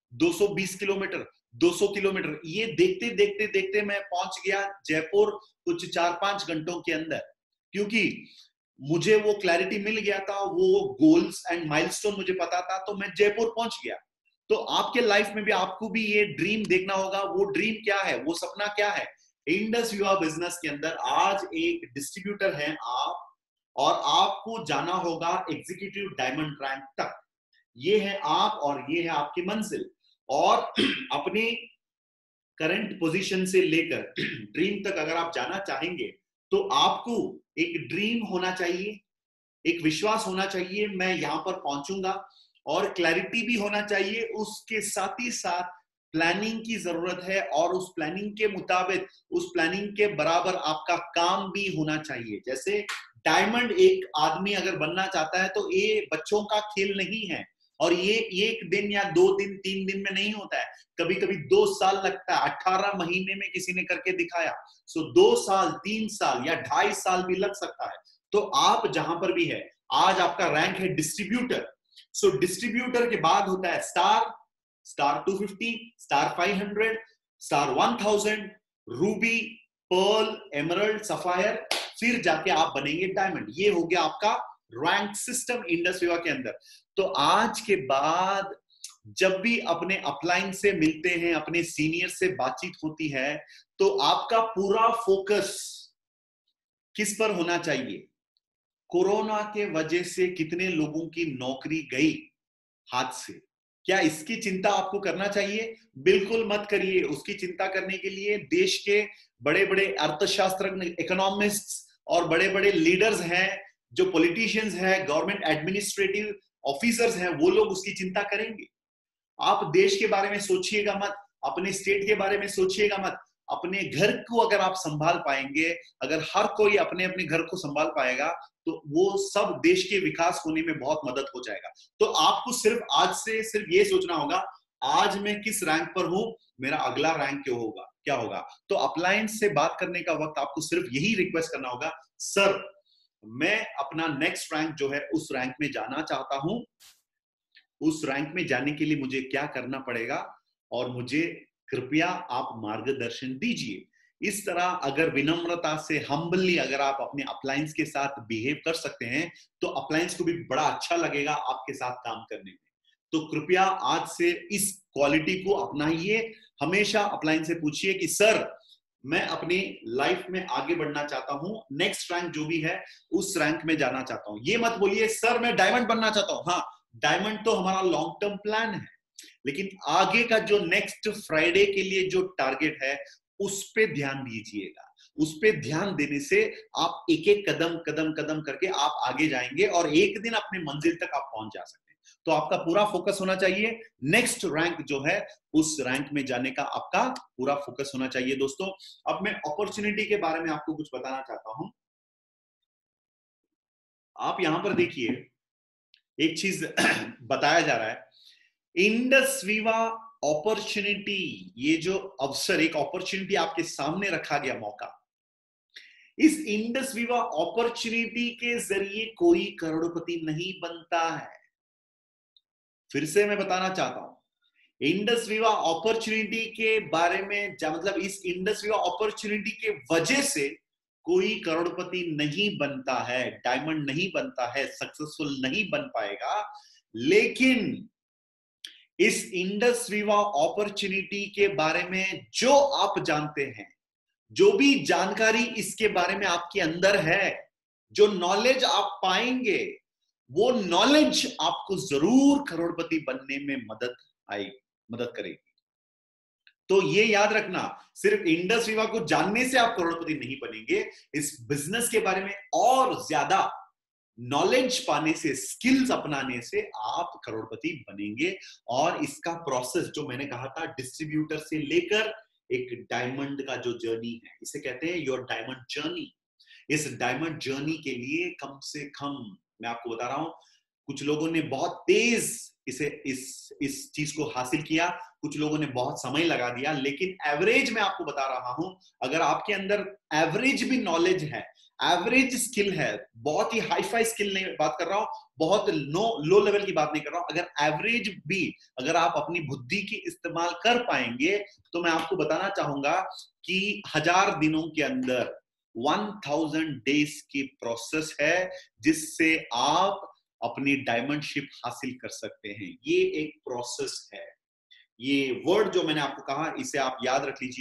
A: 220 किलोमीटर, 200 किलोमीटर, ये देखते देखते देखते मैं पहुंच गया जयपुर कुछ 4-5 घंटों के अंदर, क्योंकि मुझे वो क्लैरिटी मिल गया था, वो गोल्स एंड माइलस्टोन मुझे पता था, तो मैं जयपुर पहुंच गया। तो आपके लाइफ में भी आपको भी ये ड्रीम देखना होगा। वो ड्रीम क्या है, वो सपना क्या है? इंडस विवा बिजनेस के अंदर आज एक डिस्ट्रीब्यूटर हैं आप, और आपको जाना होगा एग्जीक्यूटिव डायमंड रैंक तक। ये है आप और ये है आपकी मंजिल। और अपने करंट पोजीशन से लेकर ड्रीम तक अगर आप जाना चाहेंगे तो आपको एक ड्रीम होना चाहिए, एक विश्वास होना चाहिए, मैं यहां पर पहुंचूंगा, और क्लैरिटी भी होना चाहिए। उसके साथ ही साथ प्लानिंग की जरूरत है, और उस प्लानिंग के मुताबिक, उस प्लानिंग के बराबर आपका काम भी होना चाहिए। जैसे डायमंड एक आदमी अगर बनना चाहता है तो ये बच्चों का खेल नहीं है, और ये एक दिन या 2 दिन 3 दिन में नहीं होता है, कभी कभी 2 साल लगता है। 18 महीने में किसी ने करके दिखाया, सो 2 साल 3 साल या 2.5 साल भी लग सकता है। तो आप जहां पर भी है, आज आपका रैंक है डिस्ट्रीब्यूटर। सो डिस्ट्रीब्यूटर के बाद होता है star, star 250, star 500, star 1000, ruby, pearl, emerald, sapphire, फिर जाके आप बनेंगे डायमंड। ये हो गया आपका रैंक सिस्टम इंडस विवा के अंदर। तो आज के बाद जब भी अपने अपलाइन से मिलते हैं, अपने सीनियर से बातचीत होती है, तो आपका पूरा फोकस किस पर होना चाहिए? कोरोना के वजह से कितने लोगों की नौकरी गई हाथ से, क्या इसकी चिंता आपको करना चाहिए? बिल्कुल मत करिए। उसकी चिंता करने के लिए देश के बड़े बड़े अर्थशास्त्रज्ञ, इकोनॉमिस्ट्स और बड़े बड़े लीडर्स हैं, जो पॉलिटिशियंस हैं, गवर्नमेंट एडमिनिस्ट्रेटिव ऑफिसर्स हैं, वो लोग उसकी चिंता करेंगे। आप देश के बारे में सोचिएगा मत, अपने स्टेट के बारे में सोचिएगा मत। अपने घर को अगर आप संभाल पाएंगे, अगर हर कोई अपने अपने घर को संभाल पाएगा, तो वो सब देश के विकास होने में बहुत मदद हो जाएगा। तो आपको सिर्फ आज से सिर्फ ये सोचना होगा, आज मैं किस रैंक पर हूं, मेरा अगला रैंक क्यों होगा, क्या होगा। तो अप्लायंस से बात करने का वक्त आपको सिर्फ यही रिक्वेस्ट करना होगा, सर मैं अपना नेक्स्ट रैंक जो है उस रैंक में जाना चाहता हूं, उस रैंक में जाने के लिए मुझे क्या करना पड़ेगा, और मुझे कृपया आप मार्गदर्शन दीजिए। इस तरह अगर विनम्रता से, हम्बली अगर आप अपने अपलायंस के साथ बिहेव कर सकते हैं, तो अपलायंस को भी बड़ा अच्छा लगेगा आपके साथ काम करने में। तो कृपया आज से इस क्वालिटी को अपनाइए। हमेशा अपलायंस से पूछिए कि सर मैं अपनी लाइफ में आगे बढ़ना चाहता हूं, नेक्स्ट रैंक जो भी है उस रैंक में जाना चाहता हूं। ये मत बोलिए सर मैं डायमंड बनना चाहता हूं। हाँ, डायमंड तो हमारा लॉन्ग टर्म प्लान है, लेकिन आगे का जो नेक्स्ट फ्राइडे के लिए जो टारगेट है उस पे ध्यान दीजिएगा। उस पे ध्यान देने से आप एक एक कदम कदम कदम करके आप आगे जाएंगे, और एक दिन अपने मंजिल तक आप पहुंच जा सकते हैं। तो आपका पूरा फोकस होना चाहिए नेक्स्ट रैंक जो है, उस रैंक में जाने का आपका पूरा फोकस होना चाहिए। दोस्तों, अब मैं अपॉर्चुनिटी के बारे में आपको कुछ बताना चाहता हूं। आप यहां पर देखिए, एक चीज बताया जा रहा है, इंडस विवा अपॉर्चुनिटी, ये जो अवसर, एक अपॉर्चुनिटी आपके सामने रखा गया मौका, इस इंडस विवा अपॉर्चुनिटी के जरिए कोई करोड़पति नहीं बनता है। फिर से मैं बताना चाहता हूं, इंडस विवा अपॉर्चुनिटी के बारे में मतलब इस इंडस विवा अपॉर्चुनिटी के वजह से कोई करोड़पति नहीं बनता है, डायमंड नहीं बनता है, सक्सेसफुल नहीं बन पाएगा। लेकिन इस इंडस विवा अपॉर्चुनिटी के बारे में जो आप जानते हैं, जो भी जानकारी इसके बारे में आपके अंदर है, जो नॉलेज आप पाएंगे, वो नॉलेज आपको जरूर करोड़पति बनने में मदद करेगी। तो ये याद रखना, सिर्फ इंडस विवा को जानने से आप करोड़पति नहीं बनेंगे, इस बिजनेस के बारे में और ज्यादा नॉलेज पाने से, स्किल्स अपनाने से आप करोड़पति बनेंगे। और इसका प्रोसेस जो मैंने कहा था, डिस्ट्रीब्यूटर से लेकर एक डायमंड का जो जर्नी है, इसे कहते हैं योर डायमंड जर्नी। इस डायमंड जर्नी के लिए कम से कम मैं आपको बता रहा हूं, कुछ लोगों ने बहुत तेज इस चीज को हासिल किया, कुछ लोगों ने बहुत समय लगा दिया, लेकिन एवरेज मैं आपको बता रहा हूं, अगर आपके अंदर एवरेज भी नॉलेज है, एवरेज स्किल है, बहुत ही हाई फाई स्किल नहीं बात कर रहा हूं, बहुत लो लेवल की बात नहीं कर रहा हूं, अगर एवरेज भी अगर आप अपनी बुद्धि की इस्तेमाल कर पाएंगे, तो मैं आपको बताना चाहूंगा कि 1000 दिनों के अंदर 1000 डेज की प्रोसेस है जिससे आप अपनी डायमंडशिप हासिल कर सकते हैं। ये एक प्रोसेस है। ये वर्ड जो मैंने आपको कहा, इसे आप याद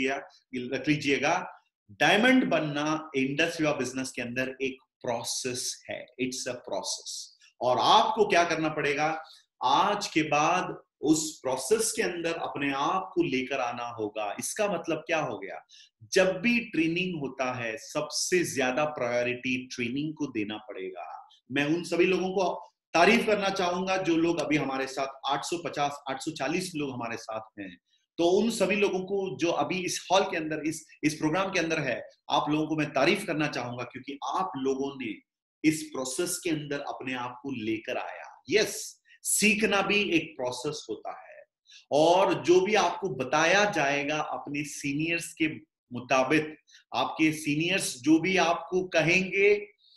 A: रख लीजिएगा। डायमंड बनना इंडस विवा बिजनेस के अंदर एक प्रोसेस है, इट्स अ प्रोसेस। और आपको क्या करना पड़ेगा, आज के बाद उस प्रोसेस के अंदर अपने आप को लेकर आना होगा। इसका मतलब क्या हो गया, जब भी ट्रेनिंग होता है सबसे ज्यादा प्रायोरिटी ट्रेनिंग को देना पड़ेगा। मैं उन सभी लोगों को तारीफ करना चाहूंगा जो लोग अभी हमारे साथ 850 840 लोग हमारे साथ हैं, तो उन सभी लोगों को जो अभी इस हॉल के अंदर इस प्रोग्राम के अंदर है, आप लोगों को मैं तारीफ करना चाहूंगा क्योंकि आप लोगों ने इस प्रोसेस के अंदर अपने आप को लेकर आया। यस, सीखना भी एक प्रोसेस होता है, और जो भी आपको बताया जाएगा अपने सीनियर्स के मुताबिक, आपके सीनियर्स जो भी आपको कहेंगे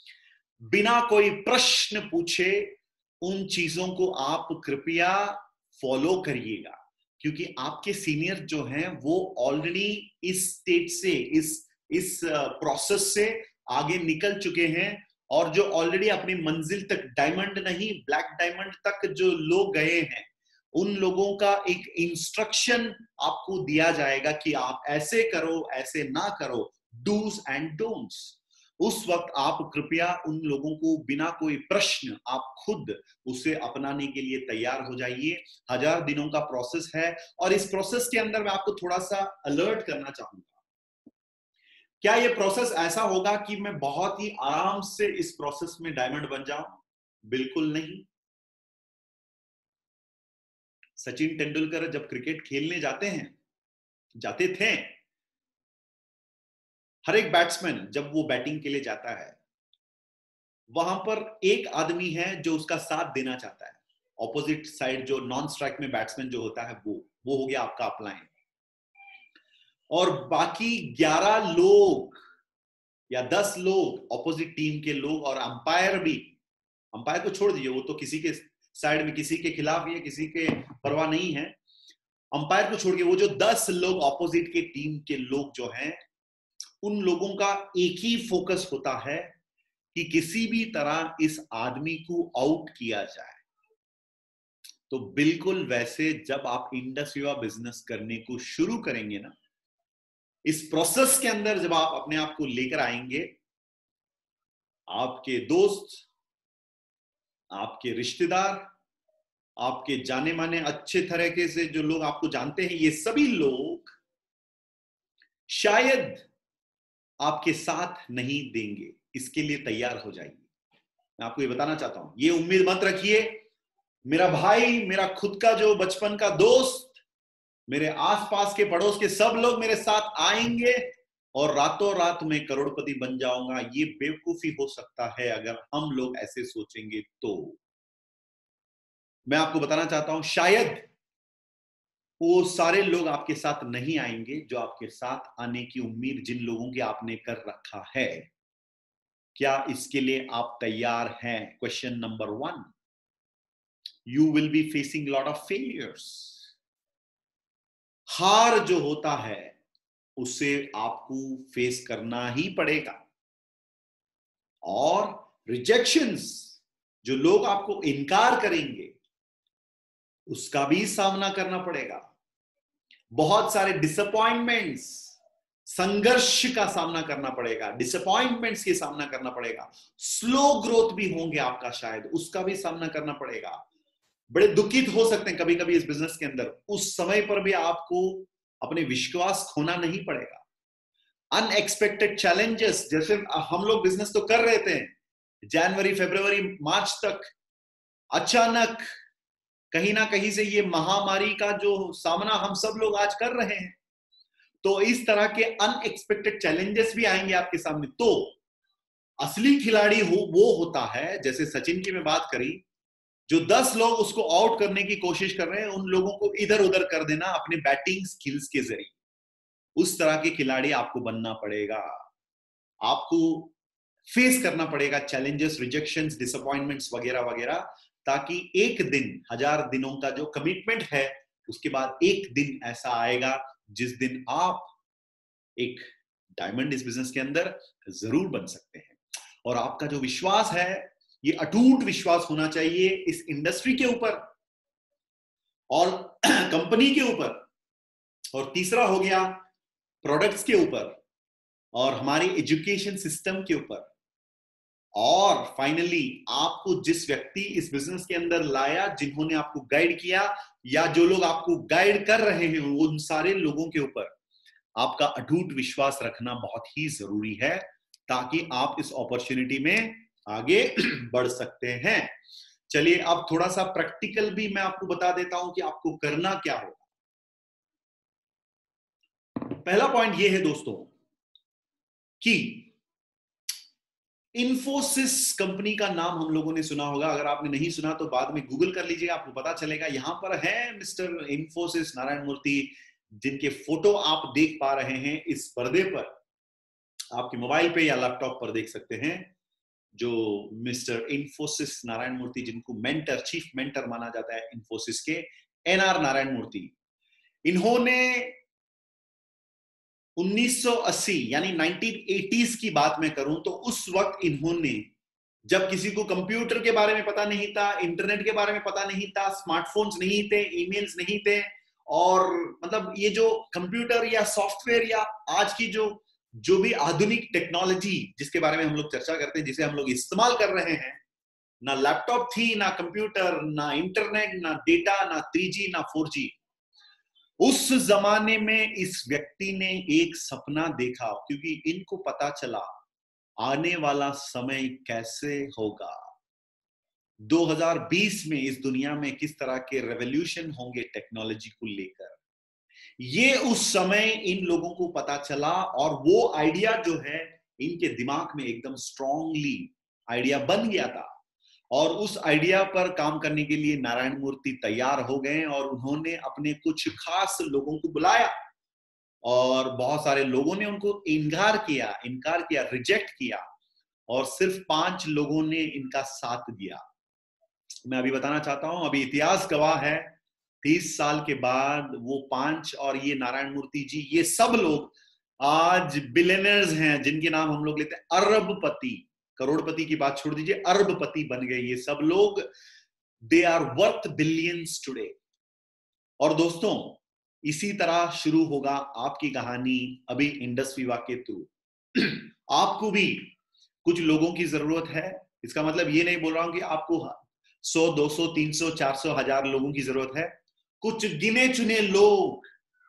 A: बिना कोई प्रश्न पूछे, उन चीजों को आप कृपया फॉलो करिएगा, क्योंकि आपके सीनियर जो हैं वो ऑलरेडी इस स्टेज से, इस प्रोसेस से आगे निकल चुके हैं, और जो ऑलरेडी अपनी मंजिल तक, डायमंड नहीं ब्लैक डायमंड तक जो लोग गए हैं, उन लोगों का एक इंस्ट्रक्शन आपको दिया जाएगा कि आप ऐसे करो, ऐसे ना करो, डूज एंड डोंट्स। उस वक्त आप कृपया उन लोगों को बिना कोई प्रश्न, आप खुद उसे अपनाने के लिए तैयार हो जाइए। 1000 दिनों का प्रोसेस है, और इस प्रोसेस के अंदर मैं आपको थोड़ा सा अलर्ट करना चाहूंगा। क्या ये प्रोसेस ऐसा होगा कि मैं बहुत ही आराम से इस प्रोसेस में डायमंड बन जाऊं? बिल्कुल नहीं। सचिन तेंदुलकर जब क्रिकेट खेलने जाते थे, हर एक बैट्समैन जब वो बैटिंग के लिए जाता है, वहां पर एक आदमी है जो उसका साथ देना चाहता है, ऑपोजिट साइड जो नॉन स्ट्राइक में बैट्समैन जो होता है, वो हो गया आपका अपलाइन। और बाकी 11 लोग या 10 लोग ऑपोजिट टीम के लोग, और अंपायर भी, अंपायर को छोड़ दीजिए, वो तो किसी के साइड में, किसी के खिलाफ या किसी के परवाह नहीं है। अंपायर को छोड़ के वो जो 10 लोग ऑपोजिट के टीम के लोग जो हैं, उन लोगों का एक ही फोकस होता है कि किसी भी तरह इस आदमी को आउट किया जाए। तो बिल्कुल वैसे जब आप इंडस विवा बिजनेस करने को शुरू करेंगे ना, इस प्रोसेस के अंदर जब आप अपने आप को लेकर आएंगे, आपके दोस्त, आपके रिश्तेदार, आपके जाने माने अच्छे तरीके से जो लोग आपको जानते हैं, ये सभी लोग शायद आपके साथ नहीं देंगे। इसके लिए तैयार हो जाइए। मैं आपको ये बताना चाहता हूं, ये उम्मीद मत रखिए मेरा भाई, मेरा खुद का जो बचपन का दोस्त, मेरे आसपास के पड़ोस के सब लोग मेरे साथ आएंगे और रातों रात में करोड़पति बन जाऊंगा। ये बेवकूफी हो सकता है अगर हम लोग ऐसे सोचेंगे तो। मैं आपको बताना चाहता हूं, शायद वो सारे लोग आपके साथ नहीं आएंगे जो आपके साथ आने की उम्मीद जिन लोगों की आपने कर रखा है। क्या इसके लिए आप तैयार हैं? Question number 1, you will be facing lot of failures. हार जो होता है उसे आपको फेस करना ही पड़ेगा, और रिजेक्शंस, जो लोग आपको इनकार करेंगे, उसका भी सामना करना पड़ेगा। बहुत सारे डिसअपॉइंटमेंट्स, संघर्ष का सामना करना पड़ेगा, डिसअपॉइंटमेंट्स के सामना करना पड़ेगा। स्लो ग्रोथ भी होंगे आपका, शायद उसका भी सामना करना पड़ेगा। बड़े दुखित हो सकते हैं कभी कभी इस बिजनेस के अंदर, उस समय पर भी आपको अपने विश्वास खोना नहीं पड़ेगा। अनएक्सपेक्टेड चैलेंजेस, जैसे हम लोग बिजनेस तो कर रहे थे जनवरी फरवरी मार्च तक, अचानक कहीं ना कहीं से ये महामारी का जो सामना हम सब लोग आज कर रहे हैं, तो इस तरह के अनएक्सपेक्टेड चैलेंजेस भी आएंगे आपके सामने। तो असली खिलाड़ी वो होता है, जैसे सचिन की मैं बात करी, जो 10 लोग उसको आउट करने की कोशिश कर रहे हैं, उन लोगों को इधर उधर कर देना अपने बैटिंग स्किल्स के जरिए। उस तरह के खिलाड़ी आपको बनना पड़ेगा। आपको फेस करना पड़ेगा चैलेंजेस, रिजेक्शंस, डिसअपॉइंटमेंट्स वगैरह वगैरह, ताकि एक दिन, 1000 दिनों का जो कमिटमेंट है, उसके बाद एक दिन ऐसा आएगा जिस दिन आप एक डायमंड इस बिजनेस के अंदर जरूर बन सकते हैं। और आपका जो विश्वास है, ये अटूट विश्वास होना चाहिए इस इंडस्ट्री के ऊपर और कंपनी के ऊपर, और तीसरा हो गया प्रोडक्ट्स के ऊपर और हमारी एजुकेशन सिस्टम के ऊपर, और फाइनली आपको जिस व्यक्ति इस बिजनेस के अंदर लाया, जिन्होंने आपको गाइड किया या जो लोग आपको गाइड कर रहे हैं, उन सारे लोगों के ऊपर आपका अटूट विश्वास रखना बहुत ही जरूरी है, ताकि आप इस अपॉर्चुनिटी में आगे बढ़ सकते हैं। चलिए अब थोड़ा सा प्रैक्टिकल भी मैं आपको बता देता हूं कि आपको करना क्या होगा। पहला पॉइंट ये है दोस्तों कि इन्फोसिस कंपनी का नाम हम लोगों ने सुना होगा। अगर आपने नहीं सुना तो बाद में गूगल कर लीजिएगा, आपको पता चलेगा। यहां पर है मिस्टर इन्फोसिस नारायण मूर्ति, जिनके फोटो आप देख पा रहे हैं इस पर्दे पर, आपके मोबाइल पे या लैपटॉप पर देख सकते हैं। जो मिस्टर इन्फोसिस नारायण मूर्ति, जिनको मेंटर, चीफ मेंटर माना जाता है इन्फोसिस के, एनआर नारायण मूर्ति, इन्होंने 1980 यानी 1980s की बात मैं करूं तो उस वक्त इन्होंने, जब किसी को कंप्यूटर के बारे में पता नहीं था, इंटरनेट के बारे में पता नहीं था, स्मार्टफोन्स नहीं थे, ईमेल्स नहीं थे, और मतलब ये जो कंप्यूटर या सॉफ्टवेयर या आज की जो भी आधुनिक टेक्नोलॉजी जिसके बारे में हम लोग चर्चा करते हैं, जिसे हम लोग इस्तेमाल कर रहे हैं, ना लैपटॉप थी, ना कंप्यूटर, ना इंटरनेट, ना डेटा, ना 3G, ना 4G। उस जमाने में इस व्यक्ति ने एक सपना देखा, क्योंकि इनको पता चला आने वाला समय कैसे होगा, 2020 में इस दुनिया में किस तरह के रेवोल्यूशन होंगे टेक्नोलॉजी को लेकर। ये उस समय इन लोगों को पता चला, और वो आइडिया जो है इनके दिमाग में एकदम स्ट्रांगली आइडिया बन गया था, और उस आइडिया पर काम करने के लिए नारायण मूर्ति तैयार हो गए, और उन्होंने अपने कुछ खास लोगों को बुलाया, और बहुत सारे लोगों ने उनको इनकार किया, रिजेक्ट किया, और सिर्फ 5 लोगों ने इनका साथ दिया। मैं अभी बताना चाहता हूं, अभी इतिहास गवाह है, 30 साल के बाद वो 5 और ये नारायण मूर्ति जी, ये सब लोग आज बिलियनर्स हैं, जिनके नाम हम लोग लेते हैं अरबपति। करोड़पति की बात छोड़ दीजिए, अरबपति बन गए ये सब लोग। They are worth billions today. और दोस्तों, इसी तरह शुरू होगा आपकी कहानी अभी इंडस्ट्री विभाग के थ्रू। आपको भी कुछ लोगों की जरूरत है। इसका मतलब ये नहीं बोल रहा हूं कि आपको 100, 200, 300, 400, 1000 लोगों की जरूरत है। कुछ गिने चुने लोग,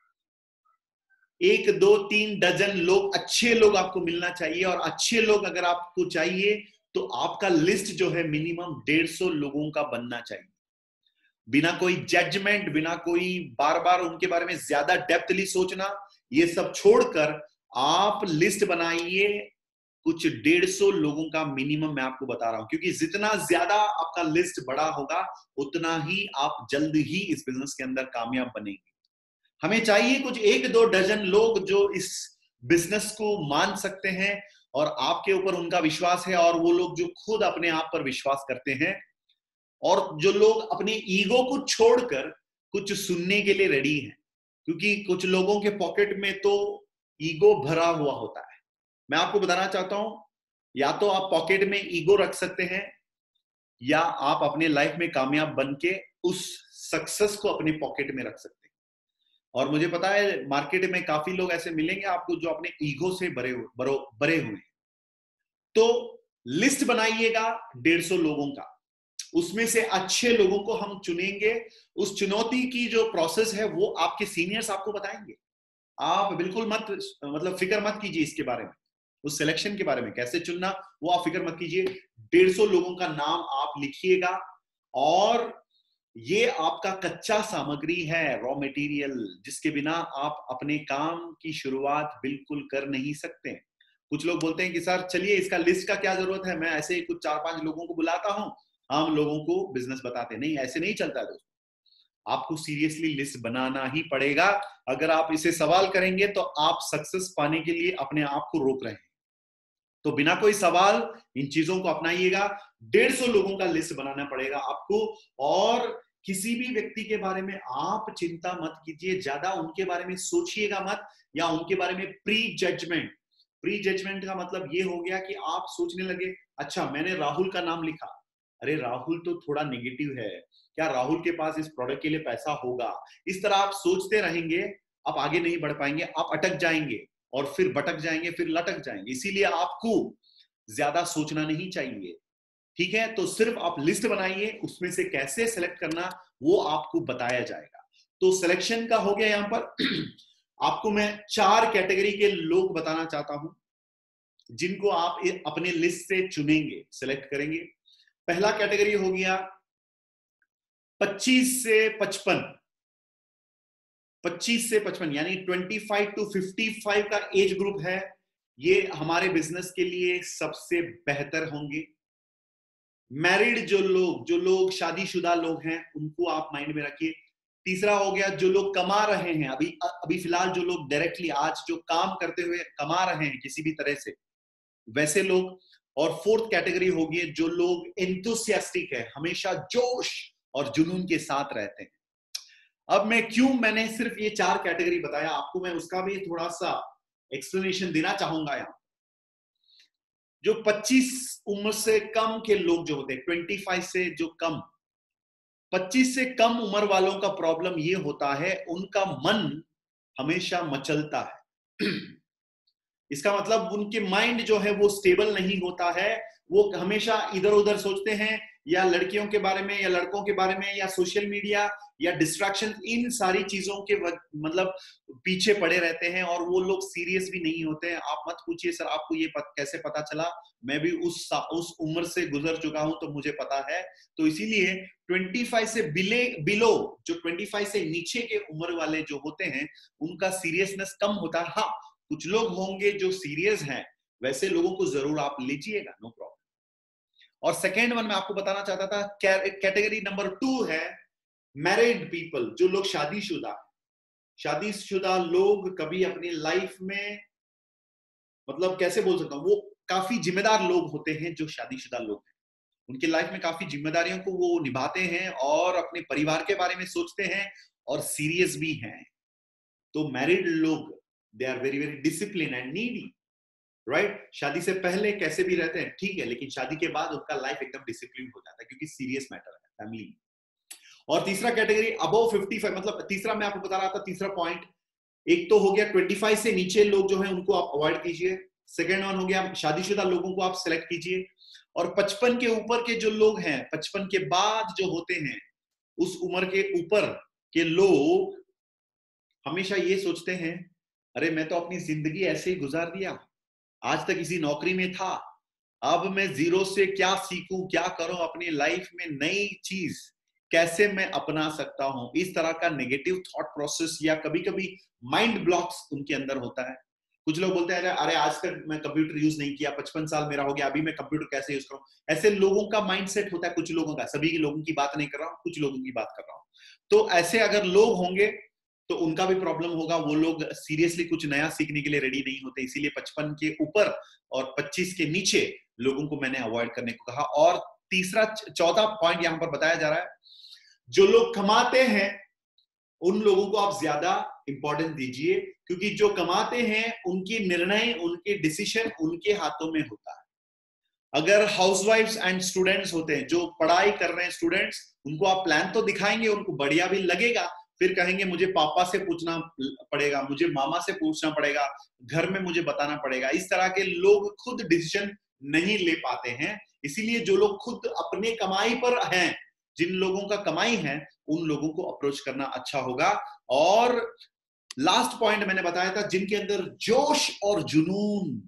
A: 1, 2, 3 डजन लोग, अच्छे लोग आपको मिलना चाहिए। और अच्छे लोग अगर आपको चाहिए तो आपका लिस्ट जो है मिनिमम 150 लोगों का बनना चाहिए। बिना कोई जजमेंट, बिना कोई बार बार उनके बारे में ज्यादा डेप्थली सोचना, ये सब छोड़कर आप लिस्ट बनाइए कुछ 150 लोगों का मिनिमम। मैं आपको बता रहा हूं, क्योंकि जितना ज्यादा आपका लिस्ट बड़ा होगा, उतना ही आप जल्द ही इस बिजनेस के अंदर कामयाब बनेंगे। हमें चाहिए कुछ 1-2 डजन लोग जो इस बिजनेस को मान सकते हैं, और आपके ऊपर उनका विश्वास है, और वो लोग जो खुद अपने आप पर विश्वास करते हैं, और जो लोग अपने ईगो को छोड़कर कुछ सुनने के लिए रेडी हैं। क्योंकि कुछ लोगों के पॉकेट में तो ईगो भरा हुआ होता है। मैं आपको बताना चाहता हूं, या तो आप पॉकेट में ईगो रख सकते हैं, या आप अपने लाइफ में कामयाब बन के उस सक्सेस को अपने पॉकेट में रख सकते हैं। और मुझे पता है मार्केट में काफी लोग ऐसे मिलेंगे आपको जो अपने ईगो से भरे हुए हैं। तो लिस्ट बनाइएगा 150 लोगों का, उसमें से अच्छे लोगों को हम चुनेंगे। उस चुनौती की जो प्रोसेस है वो आपके सीनियर्स आपको बताएंगे। आप बिल्कुल मतलब फिक्र मत कीजिए इसके बारे में, उस सिलेक्शन के बारे में कैसे चुनना वो आप फिक्र मत कीजिए। 150 लोगों का नाम आप लिखिएगा, और ये आपका कच्चा सामग्री है, रॉ मटेरियल, जिसके बिना आप अपने काम की शुरुआत बिल्कुल कर नहीं सकते। कुछ लोग बोलते हैं कि सर चलिए इसका लिस्ट का क्या जरूरत है, मैं ऐसे ही कुछ 4-5 लोगों को बुलाता हूं हम लोगों को बिजनेस बताते नहीं, ऐसे नहीं चलता है दोस्तों। आपको सीरियसली लिस्ट बनाना ही पड़ेगा। अगर आप इसे सवाल करेंगे तो आप सक्सेस पाने के लिए अपने आप को रोक रहे हैं। तो बिना कोई सवाल इन चीजों को अपनाइएगा। 150 लोगों का लिस्ट बनाना पड़ेगा आपको। और किसी भी व्यक्ति के बारे में आप चिंता मत कीजिए, ज्यादा उनके बारे में सोचिएगा मत, या उनके बारे में प्री जजमेंट का मतलब ये हो गया कि आप सोचने लगे, अच्छा मैंने राहुल का नाम लिखा, अरे राहुल तो थोड़ा नेगेटिव है, क्या राहुल के पास इस प्रोडक्ट के लिए पैसा होगा। इस तरह आप सोचते रहेंगे, आप आगे नहीं बढ़ पाएंगे, आप अटक जाएंगे और फिर भटक जाएंगे, फिर लटक जाएंगे। इसीलिए आपको ज्यादा सोचना नहीं चाहिए, ठीक है। तो सिर्फ आप लिस्ट बनाइए, उसमें से कैसे सेलेक्ट करना वो आपको बताया जाएगा। तो सिलेक्शन का हो गया। यहां पर आपको मैं 4 कैटेगरी के लोग बताना चाहता हूं जिनको आप अपने लिस्ट से चुनेंगे, सेलेक्ट करेंगे। पहला कैटेगरी हो गया 25 से 55, 25 से 55 यानी 25 to 55 का एज ग्रुप है। ये हमारे बिजनेस के लिए सबसे बेहतर होंगे। मैरिड जो लोग शादीशुदा लोग हैं उनको आप माइंड में रखिए। तीसरा हो गया जो लोग कमा रहे हैं, अभी फिलहाल जो लोग डायरेक्टली आज जो काम करते हुए कमा रहे हैं किसी भी तरह से, वैसे लोग। और फोर्थ कैटेगरी होगी जो लोग एंथुसियास्टिक है, हमेशा जोश और जुनून के साथ रहते हैं। अब मैंने सिर्फ ये 4 कैटेगरी बताया आपको, मैं उसका भी थोड़ा सा एक्सप्लेनेशन देना चाहूंगा। यहां जो 25 उम्र से कम के लोग जो होते हैं, 25 से जो कम, 25 से कम उम्र वालों का प्रॉब्लम ये होता है, उनका मन हमेशा मचलता है। इसका मतलब उनके माइंड जो है वो स्टेबल नहीं होता है, वो हमेशा इधर उधर सोचते हैं, या लड़कियों के बारे में या लड़कों के बारे में या सोशल मीडिया या डिस्ट्रैक्शन, इन सारी चीजों के मतलब पीछे पड़े रहते हैं, और वो लोग सीरियस भी नहीं होते हैं। आप मत पूछिए सर आपको ये कैसे पता चला, मैं भी उस उम्र से गुजर चुका हूं तो मुझे पता है। तो इसीलिए 25 से बिलो जो 25 से नीचे के उम्र वाले जो होते हैं उनका सीरियसनेस कम होता है। हाँ, कुछ लोग होंगे जो सीरियस हैं, वैसे लोगों को जरूर आप लीजिएगा, नो प्रॉब्लम। और सेकेंड वन मैं आपको बताना चाहता था, कैटेगरी नंबर 2 है मैरिड पीपल, जो लोग शादीशुदा लोग कभी अपनी लाइफ में, मतलब कैसे बोल सकता हूं, वो काफी जिम्मेदार लोग होते हैं। जो शादीशुदा लोग हैं उनकी लाइफ में काफी जिम्मेदारियों को वो निभाते हैं और अपने परिवार के बारे में सोचते हैं और सीरियस भी हैं। तो मैरिड लोग they are very very discipline and needy, right. शादी से पहले कैसे भी रहते हैं ठीक है, लेकिन शादी के बाद उनका लाइफ एकदम डिसिप्लिन हो जाता है क्योंकि सीरियस मैटर है फैमिली। और तीसरा कैटेगरी अबव 55, मतलब तीसरा मैं आपको बता रहा था, तीसरा पॉइंट, एक तो हो गया 25 से नीचे लोग जो हैं उनको आप अवॉइड कीजिए। सेकेंड वन हो गया शादीशुदा लोगों को आप सिलेक्ट कीजिए। और 55 के ऊपर के जो लोग हैं, 55 के बाद जो होते हैं, उस उम्र के ऊपर के लोग हमेशा ये सोचते हैं, अरे मैं तो अपनी जिंदगी ऐसे ही गुजार दिया, आज तक इसी नौकरी में था, अब मैं जीरो से क्या सीखूं, क्या करूं अपनी लाइफ में, नई चीज कैसे मैं अपना सकता हूं। इस तरह का नेगेटिव थॉट प्रोसेस या कभी कभी माइंड ब्लॉक्स उनके अंदर होता है। कुछ लोग बोलते हैं अरे आज तक मैं कंप्यूटर यूज नहीं किया, 55 साल मेरा हो गया, अभी मैं कंप्यूटर कैसे यूज करूं। ऐसे लोगों का माइंडसेट होता है, कुछ लोगों का, सभी लोगों की बात नहीं कर रहा हूं, कुछ लोगों की बात कर रहा हूं। तो ऐसे अगर लोग होंगे तो उनका भी प्रॉब्लम होगा, वो लोग सीरियसली कुछ नया सीखने के लिए रेडी नहीं होते। इसीलिए 55 के ऊपर और 25 के नीचे लोगों को मैंने अवॉइड करने को कहा। और चौथा पॉइंट यहां पर बताया जा रहा है, जो लोग कमाते हैं उन लोगों को आप ज्यादा इंपॉर्टेंस दीजिए, क्योंकि जो कमाते हैं उनके निर्णय, उनके डिसीजन उनके हाथों में होता है। अगर हाउसवाइफ्स एंड स्टूडेंट्स होते हैं, जो पढ़ाई कर रहे हैं स्टूडेंट्स, उनको आप प्लान तो दिखाएंगे, उनको बढ़िया भी लगेगा, फिर कहेंगे मुझे पापा से पूछना पड़ेगा, मुझे मामा से पूछना पड़ेगा, घर में मुझे बताना पड़ेगा। इस तरह के लोग खुद डिसीजन नहीं ले पाते हैं। इसीलिए जो लोग खुद अपने कमाई पर हैं, जिन लोगों का कमाई है, उन लोगों को अप्रोच करना अच्छा होगा। और लास्ट पॉइंट मैंने बताया था, जिनके अंदर जोश और जुनून,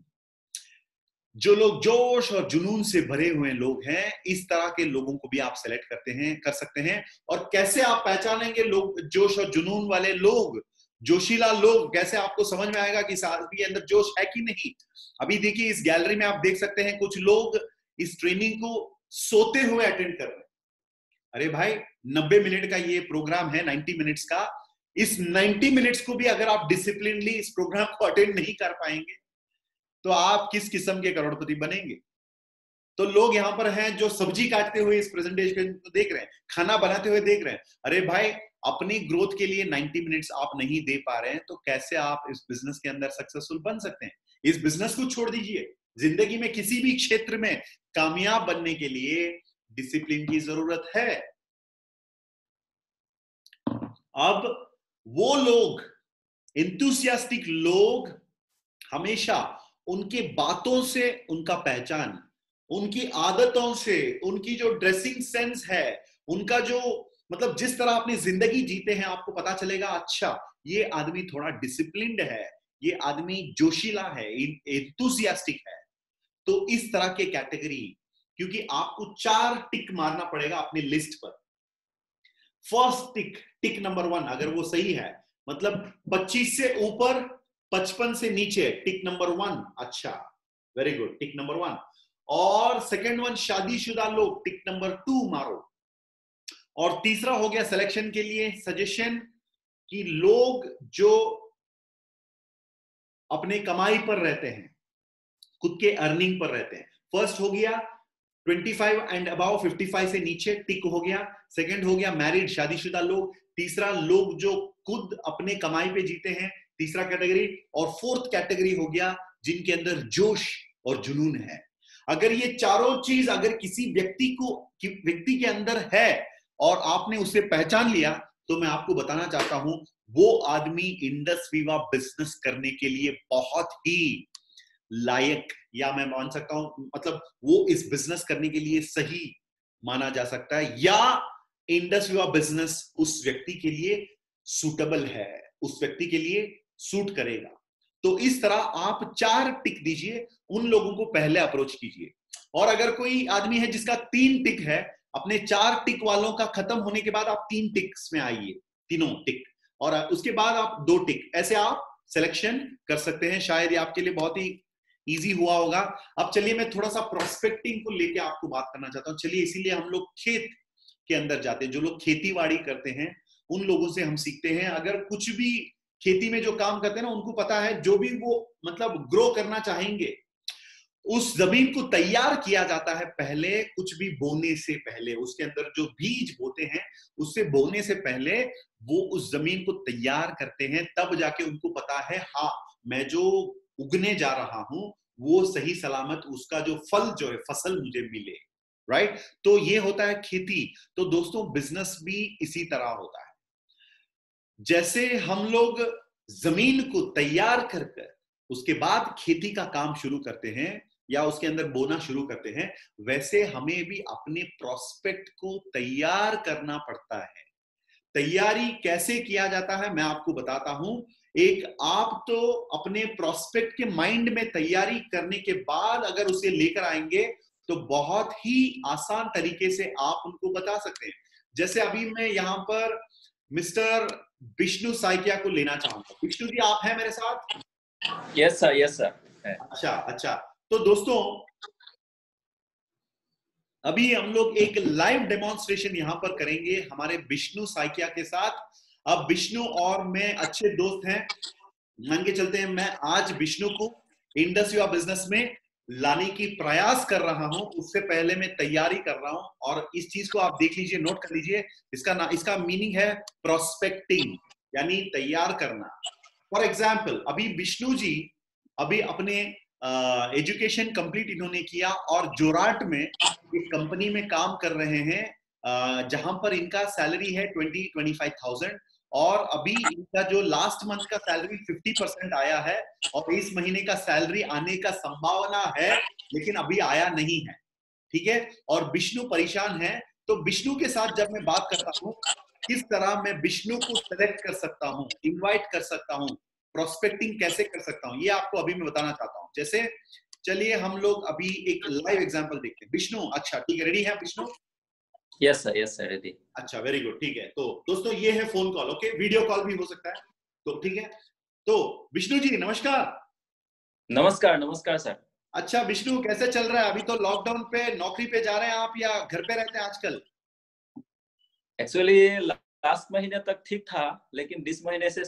A: जो लोग जोश और जुनून से भरे हुए लोग हैं, इस तरह के लोगों को भी आप सेलेक्ट कर सकते हैं। और कैसे आप पहचानेंगे लोग जोश और जुनून वाले लोग, जोशीला लोग, कैसे आपको समझ में आएगा कि इस आदमी के अंदर जोश है कि नहीं। अभी देखिए इस गैलरी में आप देख सकते हैं कुछ लोग इस ट्रेनिंग को सोते हुए अटेंड कर रहे हैं। अरे भाई 90 मिनट का ये प्रोग्राम है, 90 मिनट्स का, इस 90 मिनट्स को भी अगर आप डिसिप्लिनली इस प्रोग्राम को अटेंड नहीं कर पाएंगे तो आप किस किस्म के करोड़पति बनेंगे? तो लोग यहां पर हैं जो सब्जी काटते हुए इस प्रेजेंटेशन को देख रहे हैं, खाना बनाते हुए देख रहे हैं। अरे भाई अपनी ग्रोथ के लिए 90 मिनट्स आप नहीं दे पा रहे हैं तो कैसे आप इस बिजनेस के अंदर सक्सेसफुल बन सकते हैं? इस बिजनेस को छोड़ दीजिए, जिंदगी में किसी भी क्षेत्र में कामयाब बनने के लिए डिसिप्लिन की जरूरत है। अब वो लोग, एंथुसियास्टिक लोग, हमेशा उनके बातों से उनका पहचान, उनकी आदतों से, उनकी जो ड्रेसिंग सेंस है, उनका जो मतलब जिस तरह अपनी जिंदगी जीते हैं, आपको पता चलेगा अच्छा ये आदमी थोड़ा डिसिप्लिन्ड है, ये आदमी जोशीला है, एंथुसियास्टिक है। तो इस तरह के कैटेगरी, क्योंकि आपको 4 टिक मारना पड़ेगा अपनी लिस्ट पर। फर्स्ट टिक, टिक नंबर 1 अगर वो सही है, मतलब 25 से ऊपर, 55 से नीचे, टिक नंबर 1, अच्छा वेरी गुड, टिक नंबर 1। और सेकंड वन, शादीशुदा लोग, टिक नंबर 2 मारो। और तीसरा हो गया सिलेक्शन के लिए सजेशन कि लोग जो अपने कमाई पर रहते हैं, खुद के अर्निंग पर रहते हैं। फर्स्ट हो गया 25 एंड अबाउ, 55 से नीचे, टिक हो गया। सेकंड हो गया मैरिड, शादीशुदा लोग। तीसरा लोग जो खुद अपने कमाई पे जीते हैं, तीसरा कैटेगरी। और फोर्थ कैटेगरी हो गया जिनके अंदर जोश और जुनून है। अगर ये चारों चीज अगर किसी व्यक्ति के अंदर है और आपने उसे पहचान लिया, तो मैं आपको बताना चाहता हूं वो आदमी इंडस विवा बिजनेस करने के लिए बहुत ही लायक, या मैं मान सकता हूं मतलब वो इस बिजनेस करने के लिए सही माना जा सकता है, या इंडस विवा बिजनेस उस व्यक्ति के लिए सूटेबल है, उस व्यक्ति के लिए सूट करेगा। तो इस तरह आप 4 टिक दीजिए, उन लोगों को पहले अप्रोच कीजिए। और अगर कोई आदमी है जिसका 3 टिक है, अपने 4 टिक वालों का खत्म होने के बाद आप 3 टिक्स में आइए, तीनों टिक, और उसके बाद आप 2 टिक, ऐसे आप सिलेक्शन कर सकते हैं। शायद ये आपके लिए बहुत ही इजी हुआ होगा। अब चलिए मैं थोड़ा सा प्रोस्पेक्टिंग को लेके आपको बात करना चाहता हूं। चलिए इसीलिए हम लोग खेत के अंदर जाते हैं, जो लोग खेतीबाड़ी करते हैं उन लोगों से हम सीखते हैं। अगर कुछ भी खेती में जो काम करते हैं ना, उनको पता है जो भी वो मतलब ग्रो करना चाहेंगे, उस जमीन को तैयार किया जाता है पहले, कुछ भी बोने से पहले। उसके अंदर जो बीज बोते हैं उससे बोने से पहले वो उस जमीन को तैयार करते हैं, तब जाके उनको पता है हाँ मैं जो उगने जा रहा हूं वो सही सलामत उसका जो फल जो है, फसल मुझे मिले। राइट? तो ये होता है खेती। तो दोस्तों बिजनेस भी इसी तरह होता है। जैसे हम लोग जमीन को तैयार कर उसके बाद खेती का काम शुरू करते हैं या उसके अंदर बोना शुरू करते हैं, वैसे हमें भी अपने प्रोस्पेक्ट को तैयार करना पड़ता है। तैयारी कैसे किया जाता है मैं आपको बताता हूं। एक आप तो अपने प्रोस्पेक्ट के माइंड में तैयारी करने के बाद अगर उसे लेकर आएंगे तो बहुत ही आसान तरीके से आप उनको बता सकते हैं। जैसे अभी मैं यहां पर मिस्टर विष्णु साइकिया को लेना चाहूंगा। विष्णु जी आप हैं मेरे साथ?
B: Yes sir, yes sir.
A: अच्छा अच्छा, तो दोस्तों अभी हम लोग एक लाइव डेमोन्स्ट्रेशन यहां पर करेंगे हमारे विष्णु साइकिया के साथ। अब विष्णु और मैं अच्छे दोस्त हैं, मान के चलते हैं मैं आज विष्णु को इंडस विवा बिजनेस में लाने की प्रयास कर रहा हूं। उससे पहले मैं तैयारी कर रहा हूं, और इस चीज को आप देख लीजिए, नोट कर लीजिए। इसका मीनिंग है प्रोस्पेक्टिंग, यानी तैयार करना। फॉर एग्जाम्पल अभी विष्णु जी अभी अपने एजुकेशन कंप्लीट इन्होंने किया और जोराट में एक कंपनी में काम कर रहे हैं, जहां पर इनका सैलरी है 20-25,000, और अभी इनका जो लास्ट मंथ का सैलरी 50% आया है, और इस महीने का सैलरी आने का संभावना है लेकिन अभी आया नहीं है। ठीक है? और विष्णु परेशान है। तो विष्णु के साथ जब मैं बात करता हूं किस तरह मैं विष्णु को सेलेक्ट कर सकता हूं, इनवाइट कर सकता हूं, प्रोस्पेक्टिंग कैसे कर सकता हूं, ये आपको अभी मैं बताना चाहता हूं। जैसे चलिए हम लोग अभी एक लाइव एग्जांपल देखते हैं। विष्णु, अच्छा ठीक है, रेडी है विष्णु?
B: Yes sir, ready.
A: अच्छा वेरी गुड, ठीक है। तो दोस्तों ये है phone call, okay, video call भी हो सकता है, तो ठीक है। तो विष्णु जी नमस्कार।
B: नमस्कार सर।
A: अच्छा विष्णु, कैसे चल रहा है? अभी तो लॉकडाउन पे नौकरी पे जा रहे हैं आप या घर पे रहते हैं आजकल?
B: एक्चुअली लास्ट महीने तक ठीक था, लेकिन इस महीने से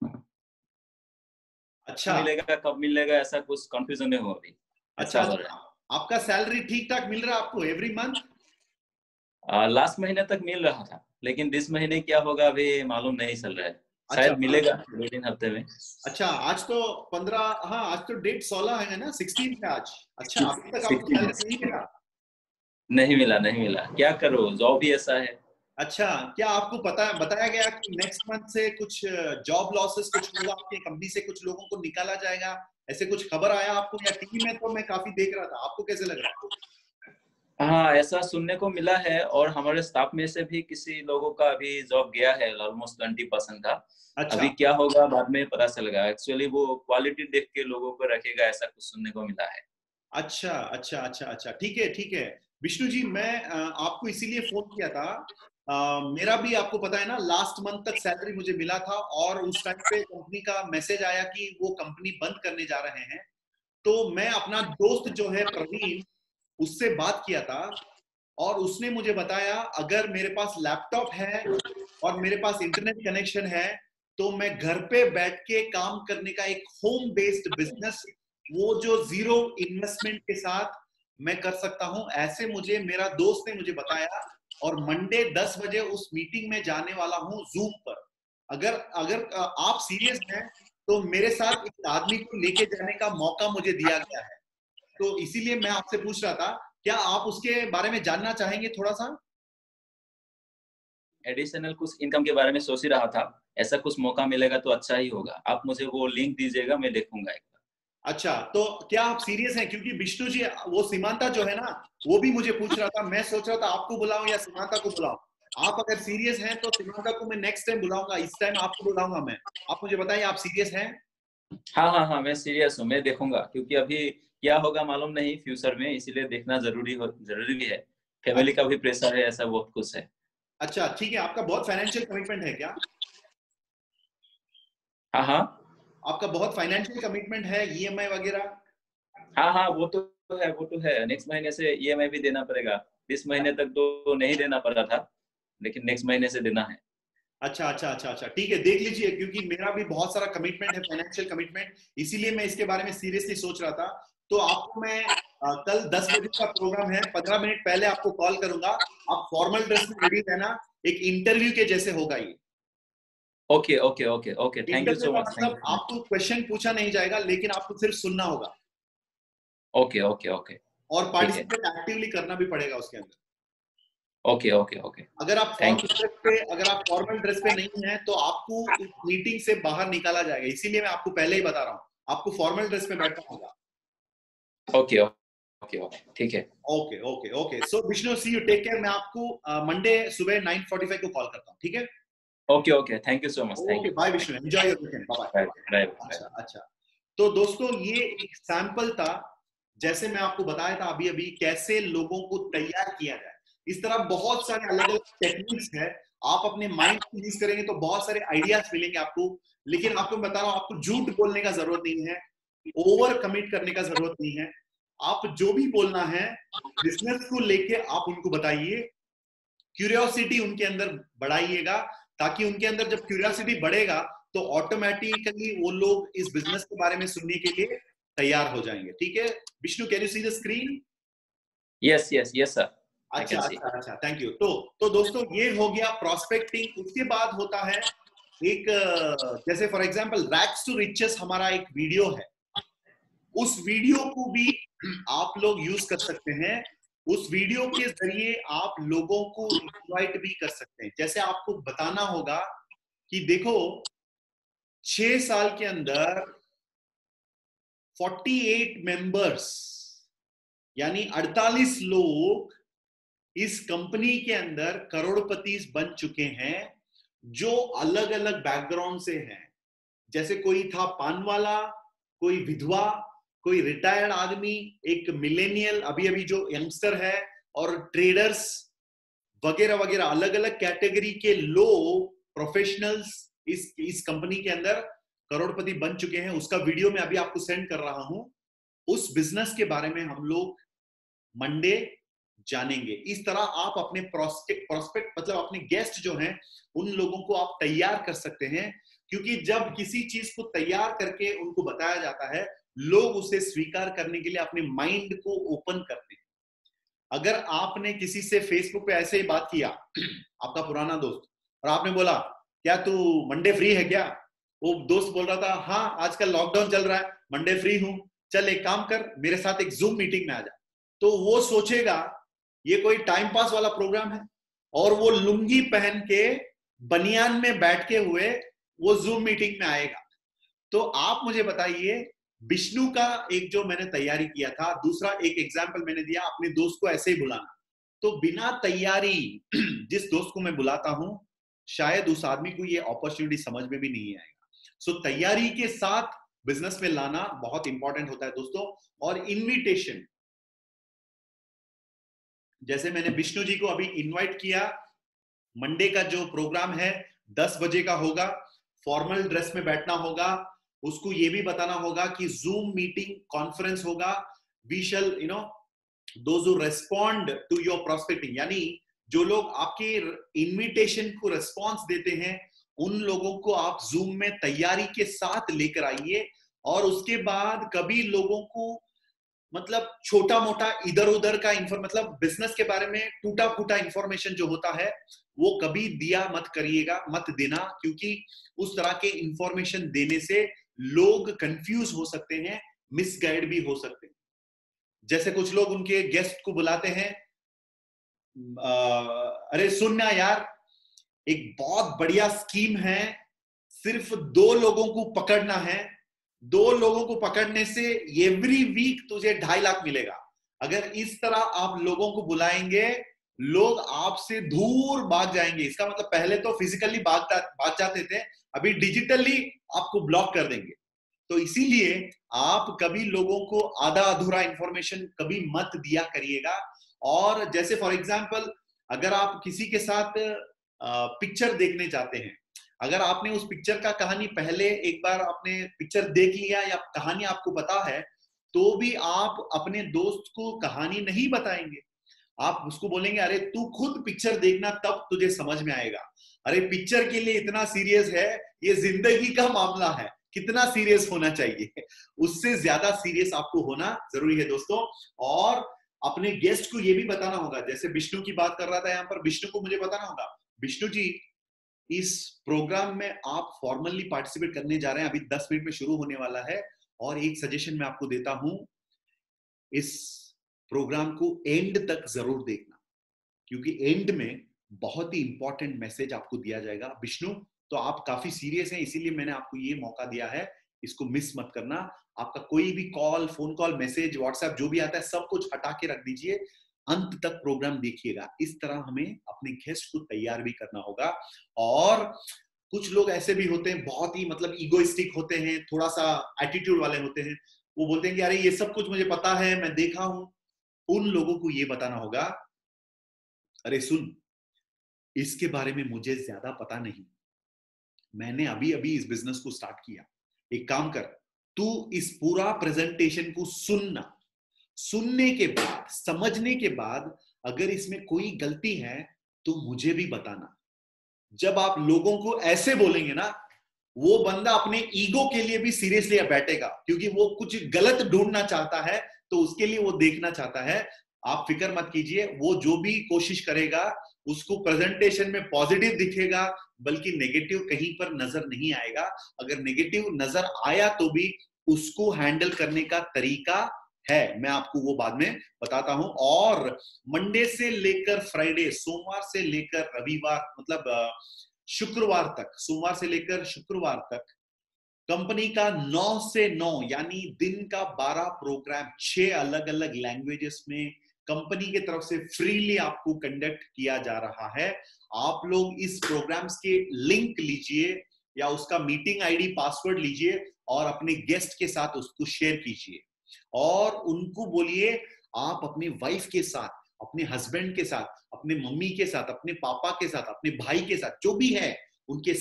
A: अच्छा
B: कब मिलेगा ऐसा कुछ कंफ्यूजन में हो अभी। ऐसा
A: अच्छा
B: हो रहा
A: अच्छा। आपका सैलरी ठीक ठाक मिल रहा है आपको एवरी मंथ?
B: है। लास्ट महीने तक मिल रहा था, लेकिन इस महीने क्या होगा अभी मालूम नहीं चल रहा है।
A: अच्छा
B: शायद मिलेगा 2-3 हफ्ते में।
A: अच्छा। आज तो 15, हाँ आज तो डेट 16 है ना, 16 है आज। अच्छा अभी तक आपको
B: 16
A: सैलरी नहीं मिला?
B: नहीं मिला, नहीं मिला। क्या करो, जॉब भी ऐसा है।
A: अच्छा, क्या आपको पता बताया गया कि नेक्स्ट मंथ से कुछ जॉब लॉसेस कुछ होगा, आपकी कंपनी से कुछ लोगों को निकाला जाएगा? ऐसे कुछ खबर आया आपको? या टीवी में तो मैं काफी देख रहा था, आपको कैसे लग रहा है?
B: हाँ, ऐसा सुनने को मिला है, और हमारे स्टाफ में से भी किसी लोगों का अभी जॉब गया है, ऑलमोस्ट 20% का।
A: अच्छा
B: अभी क्या होगा बाद में पता चलेगा। एक्चुअली वो क्वालिटी देख के लोगों को रखेगा, ऐसा कुछ सुनने को मिला है।
A: अच्छा अच्छा अच्छा अच्छा, ठीक है ठीक है। विष्णु जी, मैं आपको इसीलिए फोन किया था। मेरा भी आपको पता है ना, लास्ट मंथ तक सैलरी मुझे मिला था, और उस टाइम पे कंपनी का मैसेज आया कि वो कंपनी बंद करने जा रहे हैं। तो मैं अपना दोस्त जो है प्रवीण, उससे बात किया था, और उसने मुझे बताया अगर मेरे पास लैपटॉप है और मेरे पास इंटरनेट कनेक्शन है, तो मैं घर पे बैठ के काम करने का एक होम बेस्ड बिजनेस, वो जो जीरो इन्वेस्टमेंट के साथ मैं कर सकता हूं, ऐसे मुझे मेरा दोस्त ने मुझे बताया। और मंडे 10 बजे उस मीटिंग में जाने वाला हूं जूम पर। अगर अगर आप सीरियस हैं, तो मेरे साथ एक आदमी को लेके जाने का मौका मुझे दिया गया है। तो इसीलिए मैं आपसे पूछ रहा था, क्या आप उसके बारे में जानना चाहेंगे थोड़ा सा?
B: एडिशनल कुछ इनकम के बारे में सोच ही रहा था। ऐसा कुछ मौका मिलेगा तो अच्छा ही होगा। आप मुझे वो लिंक दीजिएगा, मैं देखूंगा एक
A: अच्छा, तो क्या आप सीरियस हैं? क्योंकि विष्णु जी, वो सीमांता जो है ना, वो भी मुझे पूछ रहा था। मैं सोच रहा था आपको बुलाऊं या सीमांता को बुलाऊं। आप अगर सीरियस हैं तो सीमांता को मैं नेक्स्ट टाइम बुलाऊंगा, इस टाइम आपको बुलाऊंगा मैं। आप मुझे बताइए, आप सीरियस हैं?
B: बार। हाँ हाँ हाँ, मैं सीरियस हूँ, मैं देखूंगा, क्योंकि अभी क्या होगा मालूम नहीं फ्यूचर में, इसीलिए देखना जरूरी भी है। फैमिली का
A: अच्छा
B: भी प्रेशर है, ऐसा बहुत कुछ है।
A: अच्छा, ठीक है। आपका बहुत फाइनेंशियल कमिटमेंट है क्या?
B: हाँ हाँ
A: आपका बहुत फाइनेंशियल कमिटमेंट है, ईएमआई वगैरह?
B: हाँ हाँ, वो तो है। नेक्स्ट महीने से ईएमआई भी देना पड़ेगा। इस महीने तक तो नहीं देना पड़ा था, लेकिन नेक्स्ट महीने से देना है।
A: अच्छा अच्छा अच्छा अच्छा, ठीक है, देख लीजिए, क्योंकि मेरा भी बहुत सारा कमिटमेंट है, फाइनेंशियल कमिटमेंट। इसीलिए मैं इसके बारे में सीरियसली सोच रहा था। तो आपको मैं कल 10 बजे का प्रोग्राम है, 15 मिनट पहले आपको कॉल करूंगा। आप फॉर्मल ड्रेस में रेडी रहना। एक इंटरव्यू के जैसे होगा ये।
B: Okay okay okay okay, thank you
A: interview
B: so
A: का
B: मच, थैंक
A: मतलब
B: यू।
A: आपको क्वेश्चन पूछा नहीं जाएगा, लेकिन आपको सिर्फ सुनना होगा।
B: ओके ओके ओके,
A: और
B: ठीक है।
A: पार्टिसिपेट एक्टिवली करना भी पड़ेगा उसके अंदर।
B: Okay okay okay, thank you.
A: अगर आप फॉर्मल ड्रेस पे नहीं हैं, तो आपको उस मीटिंग से बाहर निकाला जाएगा। इसीलिए मैं आपको पहले ही बता रहा हूँ, आपको फॉर्मल ड्रेस में बैठना होगा।
B: ओके ओके ओके, ठीक है।
A: Okay okay okay, so Vishnu, see you, take care. मैं आपको मंडे सुबह 9:45 को कॉल करता हूँ, ठीक है?
B: Okay okay, thank you so much, thank
A: okay,
B: you,
A: bye
B: thank
A: Vishnu, enjoy your weekend, bye
B: you.
A: Bye.
B: Bye
A: अच्छा
B: बाय।
A: अच्छा। तो दोस्तों, ये एक सैंपल था, जैसे मैं आपको बताया था अभी अभी, कैसे लोगों को तैयार किया जाए। इस तरह बहुत सारे अलग अलग टेक्निक्स है। आप अपने माइंड को यूज करेंगे तो बहुत सारे आइडियाज मिलेंगे आपको। लेकिन आपको बता रहा हूं, आपको झूठ बोलने का जरूरत नहीं है, ओवर कमिट करने का जरूरत नहीं है। आप जो भी बोलना है बिजनेस को लेके आप उनको बताइए। क्यूरियोसिटी उनके अंदर बढ़ाइएगा, ताकि उनके अंदर जब क्यूरियोसिटी बढ़ेगा, तो ऑटोमेटिकली वो लोग इस बिजनेस के बारे में सुनने के लिए तैयार हो जाएंगे। ठीक है Vishnu, can you see the screen?
B: Yes yes yes sir, I
A: अच्छा
B: कैन सी।
A: अच्छा अच्छा, थैंक यू। तो दोस्तों, ये हो गया प्रोस्पेक्टिंग। उसके बाद होता है एक जैसे for example rags to riches हमारा एक वीडियो है। उस वीडियो को भी आप लोग यूज कर सकते हैं। उस वीडियो के जरिए आप लोगों को इनवाइट भी कर सकते हैं। जैसे आपको बताना होगा कि देखो, 6 साल के अंदर 48 मेंबर्स, यानी 48 लोग इस कंपनी के अंदर करोड़पति बन चुके हैं, जो अलग अलग बैकग्राउंड से हैं। जैसे कोई था पान वाला, कोई विधवा, कोई रिटायर्ड आदमी, एक मिलेनियल अभी अभी जो यंगस्टर है, और ट्रेडर्स वगैरह वगैरह, अलग अलग कैटेगरी के लोग, प्रोफेशनल्स इस कंपनी के अंदर करोड़पति बन चुके हैं। उसका वीडियो मैं अभी आपको सेंड कर रहा हूं। उस बिजनेस के बारे में हम लोग मंडे जानेंगे। इस तरह आप अपने प्रोस्पेक्ट मतलब अपने गेस्ट जो हैं उन लोगों को आप तैयार कर सकते हैं, क्योंकि जब किसी चीज को तैयार करके उनको बताया जाता है, लोग उसे स्वीकार करने के लिए अपने माइंड को ओपन करते हैं। अगर आपने किसी से फेसबुक पे ऐसे ही बात किया, आपका पुराना दोस्त, और आपने बोला क्या तू मंडे फ्री है क्या, वो दोस्त बोल रहा था हाँ आजकल लॉकडाउन चल रहा है, मंडे फ्री हूं, चल एक काम कर मेरे साथ एक जूम मीटिंग में आ जा, तो वो सोचेगा ये कोई टाइम पास वाला प्रोग्राम है, और वो लुंगी पहन के बनियान में बैठ के हुए वो जूम मीटिंग में आएगा। तो आप मुझे बताइए, विष्णु का एक जो मैंने तैयारी किया था, दूसरा एक एग्जाम्पल मैंने दिया अपने दोस्त को ऐसे ही बुलाना, तो बिना तैयारी जिस दोस्त को मैं बुलाता हूं शायद उस आदमी को ये अपॉर्चुनिटी समझ में भी नहीं आएगा। सो तैयारी के साथ बिजनेस में लाना बहुत इंपॉर्टेंट होता है दोस्तों। और इनविटेशन, जैसे मैंने विष्णु जी को अभी इनवाइट किया, मंडे का जो प्रोग्राम है 10 बजे का होगा, फॉर्मल ड्रेस में बैठना होगा, उसको ये भी बताना होगा कि जूम मीटिंग कॉन्फ्रेंस होगा, we shall those who respond to your prospecting, यानी जो लोग आपके इनविटेशन को रेस्पॉन्स देते हैं उन लोगों को आप जूम में तैयारी के साथ लेकर आइए। और उसके बाद कभी लोगों को मतलब छोटा मोटा इधर उधर का मतलब बिजनेस के बारे में टूटा फूटा इंफॉर्मेशन जो होता है वो कभी दिया मत करिएगा, मत देना, क्योंकि उस तरह के इंफॉर्मेशन देने से लोग कंफ्यूज हो सकते हैं, मिसगाइड भी हो सकते हैं। जैसे कुछ लोग उनके गेस्ट को बुलाते हैं, अरे सुनना यार एक बहुत बढ़िया स्कीम है, सिर्फ 2 लोगों को पकड़ना है, 2 लोगों को पकड़ने से एवरी वीक तुझे 2.5 लाख मिलेगा। अगर इस तरह आप लोगों को बुलाएंगे लोग आपसे दूर भाग जाएंगे। इसका मतलब पहले तो फिजिकली भाग जाते थे, अभी डिजिटली आपको ब्लॉक कर देंगे। तो इसीलिए आप कभी लोगों को आधा अधूरा इंफॉर्मेशन कभी मत दिया करिएगा। और जैसे फॉर एग्जांपल अगर आप किसी के साथ पिक्चर देखने जाते हैं, अगर आपने उस पिक्चर का कहानी पहले एक बार आपने पिक्चर देख लिया या कहानी आपको पता है, तो भी आप अपने दोस्त को कहानी नहीं बताएंगे, आप उसको बोलेंगे अरे तू खुद पिक्चर देखना तब तुझे समझ में आएगा। अरे पिक्चर के लिए इतना सीरियस है, ये जिंदगी का मामला है, कितना सीरियस होना चाहिए, उससे ज्यादा सीरियस आपको होना जरूरी है दोस्तों। और अपने गेस्ट को ये भी बताना होगा, जैसे विष्णु की बात कर रहा था यहाँ पर, विष्णु को मुझे बताना होगा विष्णु जी इस प्रोग्राम में आप फॉर्मली पार्टिसिपेट करने जा रहे हैं, अभी 10 मिनट में शुरू होने वाला है, और एक सजेशन मैं आपको देता हूं, इस प्रोग्राम को एंड तक जरूर देखना, क्योंकि एंड में बहुत ही इंपॉर्टेंट मैसेज आपको दिया जाएगा। विष्णु तो आप काफी सीरियस हैं, इसीलिए मैंने आपको ये मौका दिया है, इसको मिस मत करना। आपका कोई भी call, phone call, message, WhatsApp जो भी आता है सब कुछ हटा के रख दीजिए, अंत तक प्रोग्राम देखिएगा। इस तरह हमें अपने गेस्ट को तैयार भी करना होगा। और कुछ लोग ऐसे भी होते हैं बहुत ही मतलब ईगोइस्टिक होते हैं, थोड़ा सा एटीट्यूड वाले होते हैं, वो बोलते हैं कि अरे ये सब कुछ मुझे पता है, मैं देखा हूं। उन लोगों को ये बताना होगा अरे सुन, इसके बारे में मुझे ज्यादा पता नहीं, मैंने अभी अभी इस बिजनेस को स्टार्ट किया, एक काम कर तू इस पूरा प्रेजेंटेशन को सुनना, सुनने के बाद, समझने के बाद अगर इसमें कोई गलती है तो मुझे भी बताना। जब आप लोगों को ऐसे बोलेंगे ना, वो बंदा अपने ईगो के लिए भी सीरियसली बैठेगा, क्योंकि वो कुछ गलत ढूंढना चाहता है, तो उसके लिए वो देखना चाहता है। आप फिक्र मत कीजिए, वो जो भी कोशिश करेगा उसको प्रेजेंटेशन में पॉजिटिव दिखेगा, बल्कि नेगेटिव कहीं पर नजर नहीं आएगा। अगर नेगेटिव नजर आया तो भी उसको हैंडल करने का तरीका है, मैं आपको वो बाद में बताता हूं। और मंडे से लेकर फ्राइडे, सोमवार से लेकर रविवार, मतलब शुक्रवार तक, सोमवार से लेकर शुक्रवार तक कंपनी का 9 से 9 यानी दिन का 12 प्रोग्राम 6 अलग अलग लैंग्वेजेस में कंपनी की तरफ से फ्रीली आपको कंडक्ट किया जा रहा है। आप लोग इस प्रोग्राम्स के लिंक लीजिए या उसका मीटिंग आईडी पासवर्ड लीजिए और अपने गेस्ट के साथ उसको शेयर कीजिए, और उनको बोलिए आप अपने वाइफ के साथ, अपने हस्बैंड के साथ, अपने मम्मी के साथ, अपने पापा के साथ, अपने भाई के साथ, जो भी है उनके साथ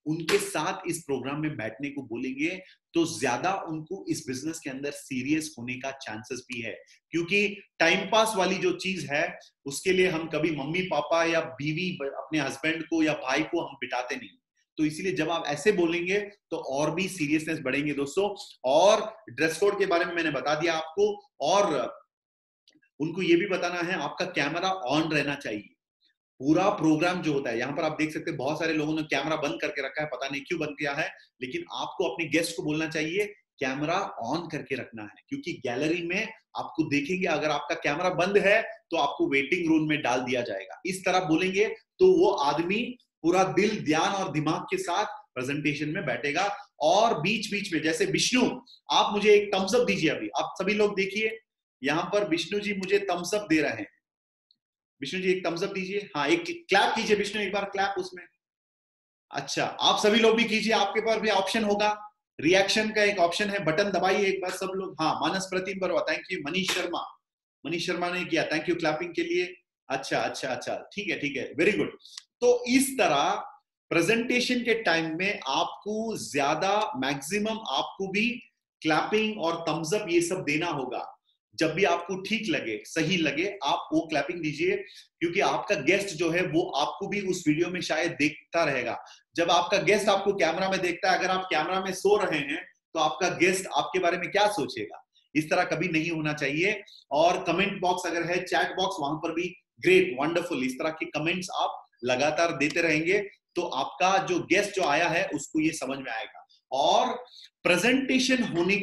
A: उनके साथ इस प्रोग्राम में बैठने को बोलेंगे तो ज्यादा उनको इस बिजनेस के अंदर सीरियस होने का चांसेस भी है। क्योंकि टाइम पास वाली जो चीज है उसके लिए हम कभी मम्मी पापा या बीवी अपने हस्बैंड को या भाई को हम बिठाते नहीं। तो इसीलिए जब आप ऐसे बोलेंगे तो और भी सीरियसनेस बढ़ेंगे दोस्तों। और ड्रेस कोड के बारे में मैंने बता दिया आपको, और उनको ये भी बताना है आपका कैमरा ऑन रहना चाहिए। पूरा प्रोग्राम जो होता है, यहाँ पर आप देख सकते हैं बहुत सारे लोगों ने कैमरा बंद करके रखा है, पता नहीं क्यों बंद किया है, लेकिन आपको अपने गेस्ट को बोलना चाहिए कैमरा ऑन करके रखना है। क्योंकि गैलरी में आपको देखेंगे, अगर आपका कैमरा बंद है तो आपको वेटिंग रूम में डाल दिया जाएगा। इस तरह बोलेंगे तो वो आदमी पूरा दिल, ध्यान और दिमाग के साथ प्रेजेंटेशन में बैठेगा। और बीच बीच में, जैसे विष्णु, आप मुझे एक थम्स अप दीजिए। अभी आप सभी लोग देखिए, यहाँ पर विष्णु जी मुझे थम्स अप दे रहे हैं। विष्णु जी एक थम्स अप दीजिए। हाँ, एक क्लैप कीजिए विष्णु, एक बार क्लैप उसमें। अच्छा, आप सभी लोग भी कीजिए, आपके पास भी ऑप्शन होगा, रिएक्शन का एक ऑप्शन है, बटन दबाइए एक बार सब लोग। हाँ, मानस प्रतिम बरवा, थैंक यू। मनीष शर्मा ने किया, थैंक यू क्लैपिंग के लिए। अच्छा अच्छा अच्छा, ठीक है ठीक है, वेरी गुड। तो इस तरह प्रेजेंटेशन के टाइम में आपको ज्यादा, मैक्सिमम आपको भी क्लैपिंग और थम्स अप ये सब देना होगा। जब भी आपको ठीक लगे, सही लगे, आप वो क्लैपिंग दीजिए। क्योंकि आपका गेस्ट जो है वो आपको भी उस वीडियो में शायद देखता रहेगा। जब आपका गेस्ट आपको कैमरा में देखता है, अगर आप कैमरा में सो रहे हैं तो आपका गेस्ट आपके बारे में क्या सोचेगा? इस तरह कभी नहीं होना चाहिए। और कमेंट बॉक्स अगर है, चैट बॉक्स, वहां पर भी ग्रेट, वंडरफुल, इस तरह के कमेंट्स आप लगातार देते रहेंगे तो आपका जो गेस्ट जो आया है उसको ये समझ में आएगा। और प्रेजेंटेशन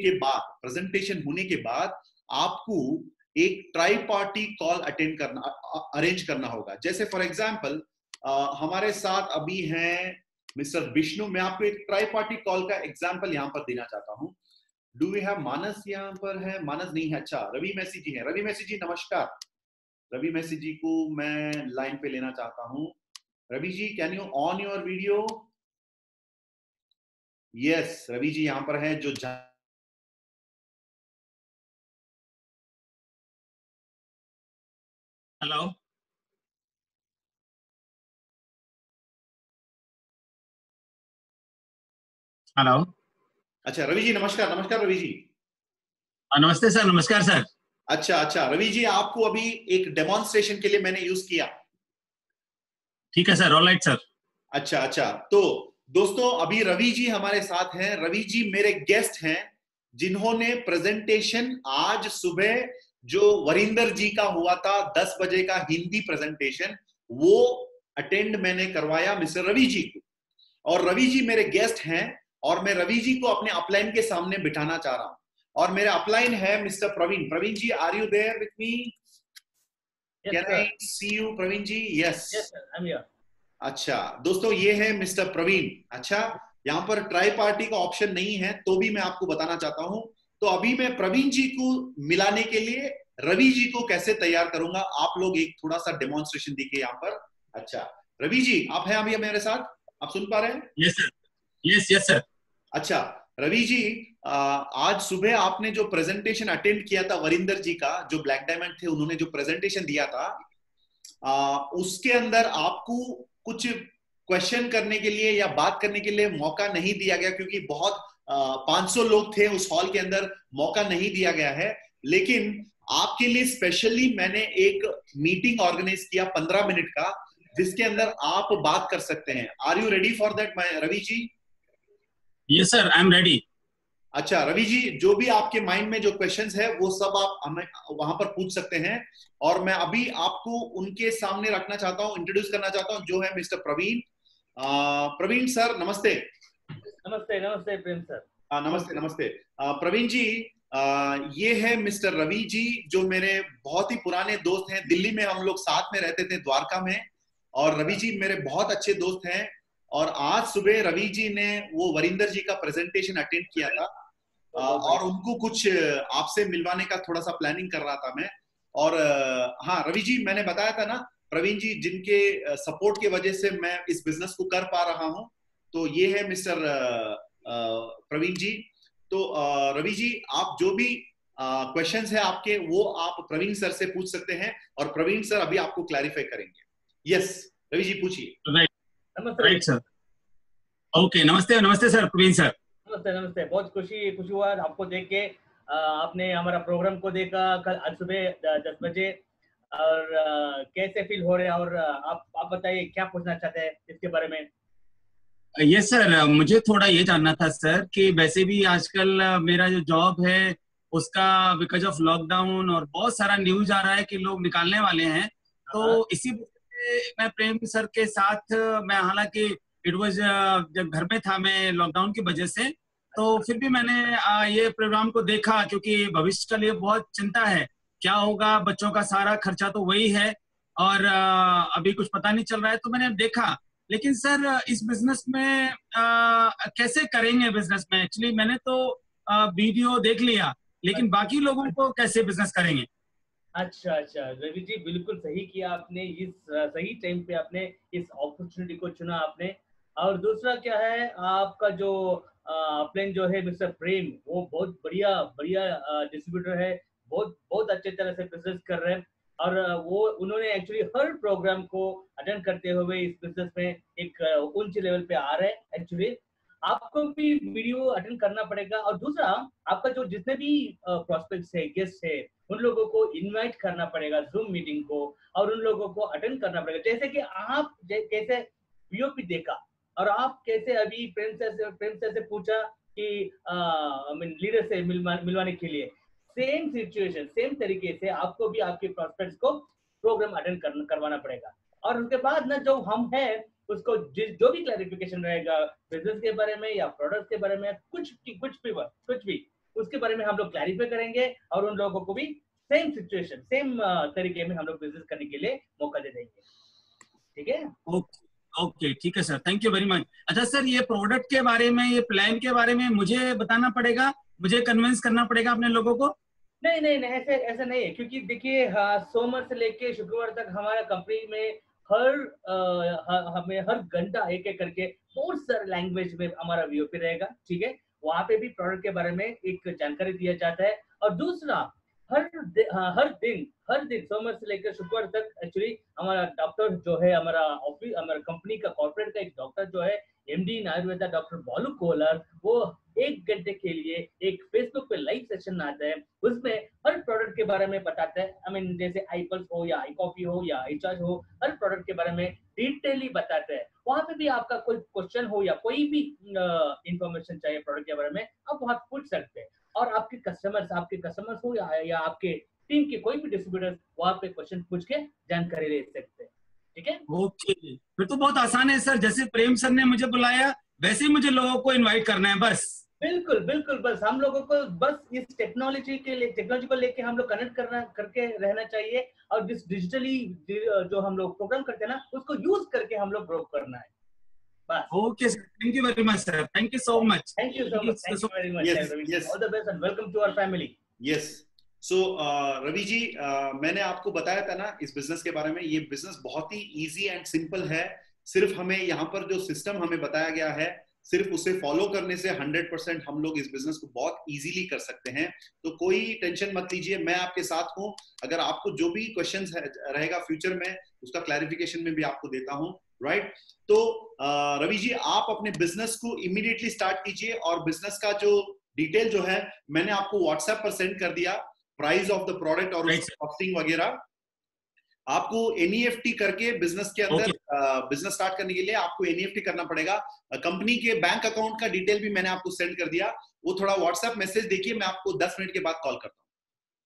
A: होने के बाद आपको एक ट्राई पार्टी कॉल अरेंज करना होगा। जैसे फॉर एग्जांपल हमारे साथ अभी हैं मिस्टर विष्णु। मैं आपको एक ट्राई पार्टी कॉल का एग्जांपल यहां पर देना चाहता हूं। Do we have Manas? यहाँ पर है मानस? नहीं है। अच्छा, रवि मैसी जी हैं। रवि मैसी जी नमस्कार। रवि मैसी जी को मैं लाइन पे लेना चाहता हूं। Ravi ji, can you on your video? Yes, Ravi ji यहाँ पर है। जो
C: हेलो, हेलो।
A: अच्छा रवि जी, नमस्कार। नमस्कार रवि जी।
C: नमस्ते सर। नमस्कार सर।
A: अच्छा अच्छा, रवि जी आपको अभी एक डेमोन्स्ट्रेशन के लिए मैंने यूज किया।
C: ठीक है सर, ऑलराइट सर।
A: अच्छा अच्छा, तो दोस्तों अभी रवि जी हमारे साथ हैं। रवि जी मेरे गेस्ट हैं जिन्होंने प्रेजेंटेशन आज सुबह जो वरिंदर जी का हुआ था 10 बजे का हिंदी प्रेजेंटेशन, वो अटेंड मैंने करवाया मिस्टर रवि जी को। और रवि जी मेरे गेस्ट हैं और मैं रवि जी को अपने अपलाइन के सामने बिठाना चाह रहा हूं। और मेरा अपलाइन है mister Praveen. Praveen ji, are you there with me? Can I see you Praveen ji? Yes
B: sir, I am here.
A: अच्छा दोस्तों, ये है मिस्टर प्रवीण। अच्छा, यहाँ पर ट्राई पार्टी का ऑप्शन नहीं है तो भी मैं आपको बताना चाहता हूं। तो अभी मैं प्रवीण जी को मिलाने के लिए रवि जी को कैसे तैयार करूंगा, आप लोग एक थोड़ा सा डेमोन्स्ट्रेशन देखिए यहाँ पर। अच्छा रवि जी, आप हैं अभी मेरे साथ? आप सुन पा रहे हैं?
C: Yes sir. Yes yes sir.
A: अच्छा रवि जी, आज सुबह आपने जो प्रेजेंटेशन अटेंड किया था वरिंदर जी का, जो ब्लैक डायमंड थे, उन्होंने जो प्रेजेंटेशन दिया था, उसके अंदर आपको कुछ क्वेश्चन करने के लिए या बात करने के लिए मौका नहीं दिया गया। क्योंकि बहुत 500 लोग थे उस हॉल के अंदर, मौका नहीं दिया गया है। लेकिन आपके लिए स्पेशली मैंने एक मीटिंग ऑर्गेनाइज किया 15 मिनट का, जिसके अंदर आप बात कर सकते हैं। Are you ready for that Ravi ji?
C: Yes sir, I am ready.
A: अच्छा रवि जी, जो भी आपके माइंड में जो क्वेश्चंस है वो सब आप हमें वहां पर पूछ सकते हैं। और मैं अभी आपको उनके सामने रखना चाहता हूं, इंट्रोड्यूस करना चाहता हूं, जो है मिस्टर प्रवीण। प्रवीण सर नमस्ते।
B: नमस्ते नमस्ते प्रेम सर।
A: नमस्ते नमस्ते। प्रवीण जी, ये है मिस्टर रवि जी, जो मेरे बहुत ही पुराने दोस्त हैं। दिल्ली में हम लोग साथ में रहते थे, द्वारका में। और रवि जी मेरे बहुत अच्छे दोस्त हैं। और आज सुबह रवि जी ने वो वरिंदर जी का प्रेजेंटेशन अटेंड किया था, और उनको कुछ आपसे मिलवाने का थोड़ा सा प्लानिंग कर रहा था मैं। और हाँ रवि जी, मैंने बताया था ना, प्रवीण जी जिनके सपोर्ट के वजह से मैं इस बिजनेस को कर पा रहा हूं। तो ये है मिस्टर प्रवीण जी। तो रवि जी, आप जो भी क्वेश्चंस है आपके, वो आप प्रवीण सर से पूछ सकते हैं और प्रवीण सर अभी आपको क्लैरिफाई करेंगे। यस रवि जी, पूछिए।
C: Right sir. ओके, नमस्ते नमस्ते सर, प्रवीण सर।
D: नमस्ते नमस्ते, बहुत खुशी हुआ आपको देख के। आपने हमारा प्रोग्राम को देखा कल आज सुबह 10 बजे, और कैसे फील हो रहे हैं, और आप बताइए क्या पूछना चाहते हैं इसके बारे में।
C: यस सर, मुझे थोड़ा ये जानना था सर कि वैसे भी आजकल मेरा जो जॉब है उसका बिकॉज ऑफ लॉकडाउन और बहुत सारा न्यूज आ रहा है कि लोग निकालने वाले हैं, तो इसी वजह से मैं प्रेम सर के साथ, मैं हालांकि इट वाज जब घर में था मैं लॉकडाउन की वजह से, तो फिर भी मैंने ये प्रोग्राम को देखा क्योंकि भविष्य के लिए बहुत चिंता है, क्या होगा, बच्चों का सारा खर्चा तो वही है और अभी कुछ पता नहीं चल रहा है, तो मैंने देखा। लेकिन सर इस बिजनेस में कैसे करेंगे बिजनेस में? एक्चुअली मैंने तो वीडियो देख लिया, लेकिन बाकी लोगों को कैसे बिजनेस करेंगे?
D: अच्छा अच्छा रवि जी, बिल्कुल सही किया आपने, इस सही टाइम पे आपने इस अपॉर्चुनिटी को चुना आपने। और दूसरा क्या है, आपका जो प्लान जो है मिस्टर प्रेम, वो बहुत बढ़िया बढ़िया डिस्ट्रीब्यूटर है, बहुत बहुत अच्छे तरह से बिजनेस कर रहे हैं। और वो उन्होंने एक्चुअली हर प्रोग्राम को अटेंड करते हुए इस बिजनेस में एक ऊंचे लेवल पे आ रहे हैं। एक्चुअली आपको भी वीडियो अटेंड करना पड़ेगा। और दूसरा, आपका जो जितने भी प्रोस्पेक्ट्स है, गेस्ट है, उन लोगों को इनवाइट करना पड़ेगा जूम मीटिंग को, और उन लोगों को अटेंड करना पड़ेगा। जैसे कि आप कैसे वीओपी देखा, और आप कैसे अभी प्रेम से पूछा कि लीडर से मिलवाने के लिए, सेम सिचुएशन सेम तरीके से आपको भी आपके प्रोस्पेक्ट्स को प्रोग्राम अटेंड करवाना पड़ेगा। और उसके बाद ना जो हम हैं उसको जो भी क्लैरिफिकेशन रहेगा बिजनेस के बारे में या प्रोडक्ट के बारे में, कुछ भी उसके बारे में हम लोग क्लैरिफाई करेंगे, और उन लोगों को भी सेम सिचुएशन सेम तरीके में हम लोग बिजनेस करने के लिए मौका दे देंगे। ठीक है?
C: ओके, ठीक है sir, thank you very much. अच्छा सर, ये प्रोडक्ट के बारे में, ये प्लान के बारे में मुझे बताना पड़ेगा, मुझे कन्विंस करना पड़ेगा अपने लोगों को?
D: नहीं, ऐसे नहीं है, क्योंकि देखिए सोमवार से लेके शुक्रवार तक हमारा कंपनी में हमें हर घंटा एक एक करके बहुत सारे लैंग्वेज में हमारा वीओपी रहेगा। ठीक है? वहाँ पे भी प्रोडक्ट के बारे में एक जानकारी दिया जाता है। और दूसरा, हर दिन सोमवार से लेकर शुक्रवार तक एक्चुअली हमारा डॉक्टर जो है, हमारा ऑफिस, हमारा कंपनी का कॉर्पोरेट का एक डॉक्टर जो है, MD in Ayurveda, doctor Balu Kolar, वो 1 घंटे के लिए एक फेसबुक पे लाइव सेशन आता है। उसमें हर प्रोडक्ट के बारे में बताता है। जैसे आईपल्स हो या आई कॉफी हो या आई चार्ज हो, हर प्रोडक्ट के बारे में डिटेली बताता है। वहां पे भी आपका कोई क्वेश्चन हो या कोई भी इंफॉर्मेशन चाहिए प्रोडक्ट के बारे में, आप वहां पूछ सकते हैं। और आपके कस्टमर्स हो या आपके टीम के कोई भी डिस्ट्रीब्यूटर वहां पे क्वेश्चन पूछ के जानकारी ले सकते हैं। ठीक है?
C: ओके, फिर तो बहुत आसान है सर, जैसे प्रेम सर ने मुझे बुलाया वैसे ही मुझे लोगों को इनवाइट करना है बस।
D: बिल्कुल, बस हम लोगों को बस इस टेक्नोलॉजी को लेके हम लोग कनेक्ट करके रहना चाहिए, और जिस डिजिटली जो हम लोग प्रोग्राम करते हैं ना, उसको यूज करके हम लोग ग्रो करना है बस।
C: Okay sir, thank you very much sir, thank you so much.
D: Thank you very much, all the best and welcome to our family.
A: Yes, so Ravi ji, मैंने आपको बताया था ना इस बिजनेस के बारे में। ये बिजनेस बहुत ही इजी एंड सिंपल है। सिर्फ हमें यहाँ पर जो सिस्टम हमें बताया गया है, सिर्फ उसे फॉलो करने से 100% हम लोग इस बिजनेस को बहुत इजीली कर सकते हैं। तो कोई टेंशन मत लीजिए, मैं आपके साथ हूँ। अगर आपको जो भी क्वेश्चंस रहेगा फ्यूचर में, उसका क्लैरिफिकेशन में भी आपको देता हूँ, राइट? तो रवि जी, आप अपने बिजनेस को इमीडिएटली स्टार्ट कीजिए, और बिजनेस का जो डिटेल जो है मैंने आपको व्हाट्सएप पर सेंड कर दिया, प्राइस ऑफ द प्रोडक्ट और कॉस्टिंग वगैरह। आपको एनईएफटी करके बिजनेस के अंदर बिजनेस स्टार्ट करने के लिए आपको एनईएफटी करना पड़ेगा। कंपनी के बैंक अकाउंट का डिटेल भी मैंने आपको सेंड कर दिया, वो थोड़ा व्हाट्सएप मैसेज देखिए, मैं आपको 10 मिनट के बाद कॉल करता हूँ।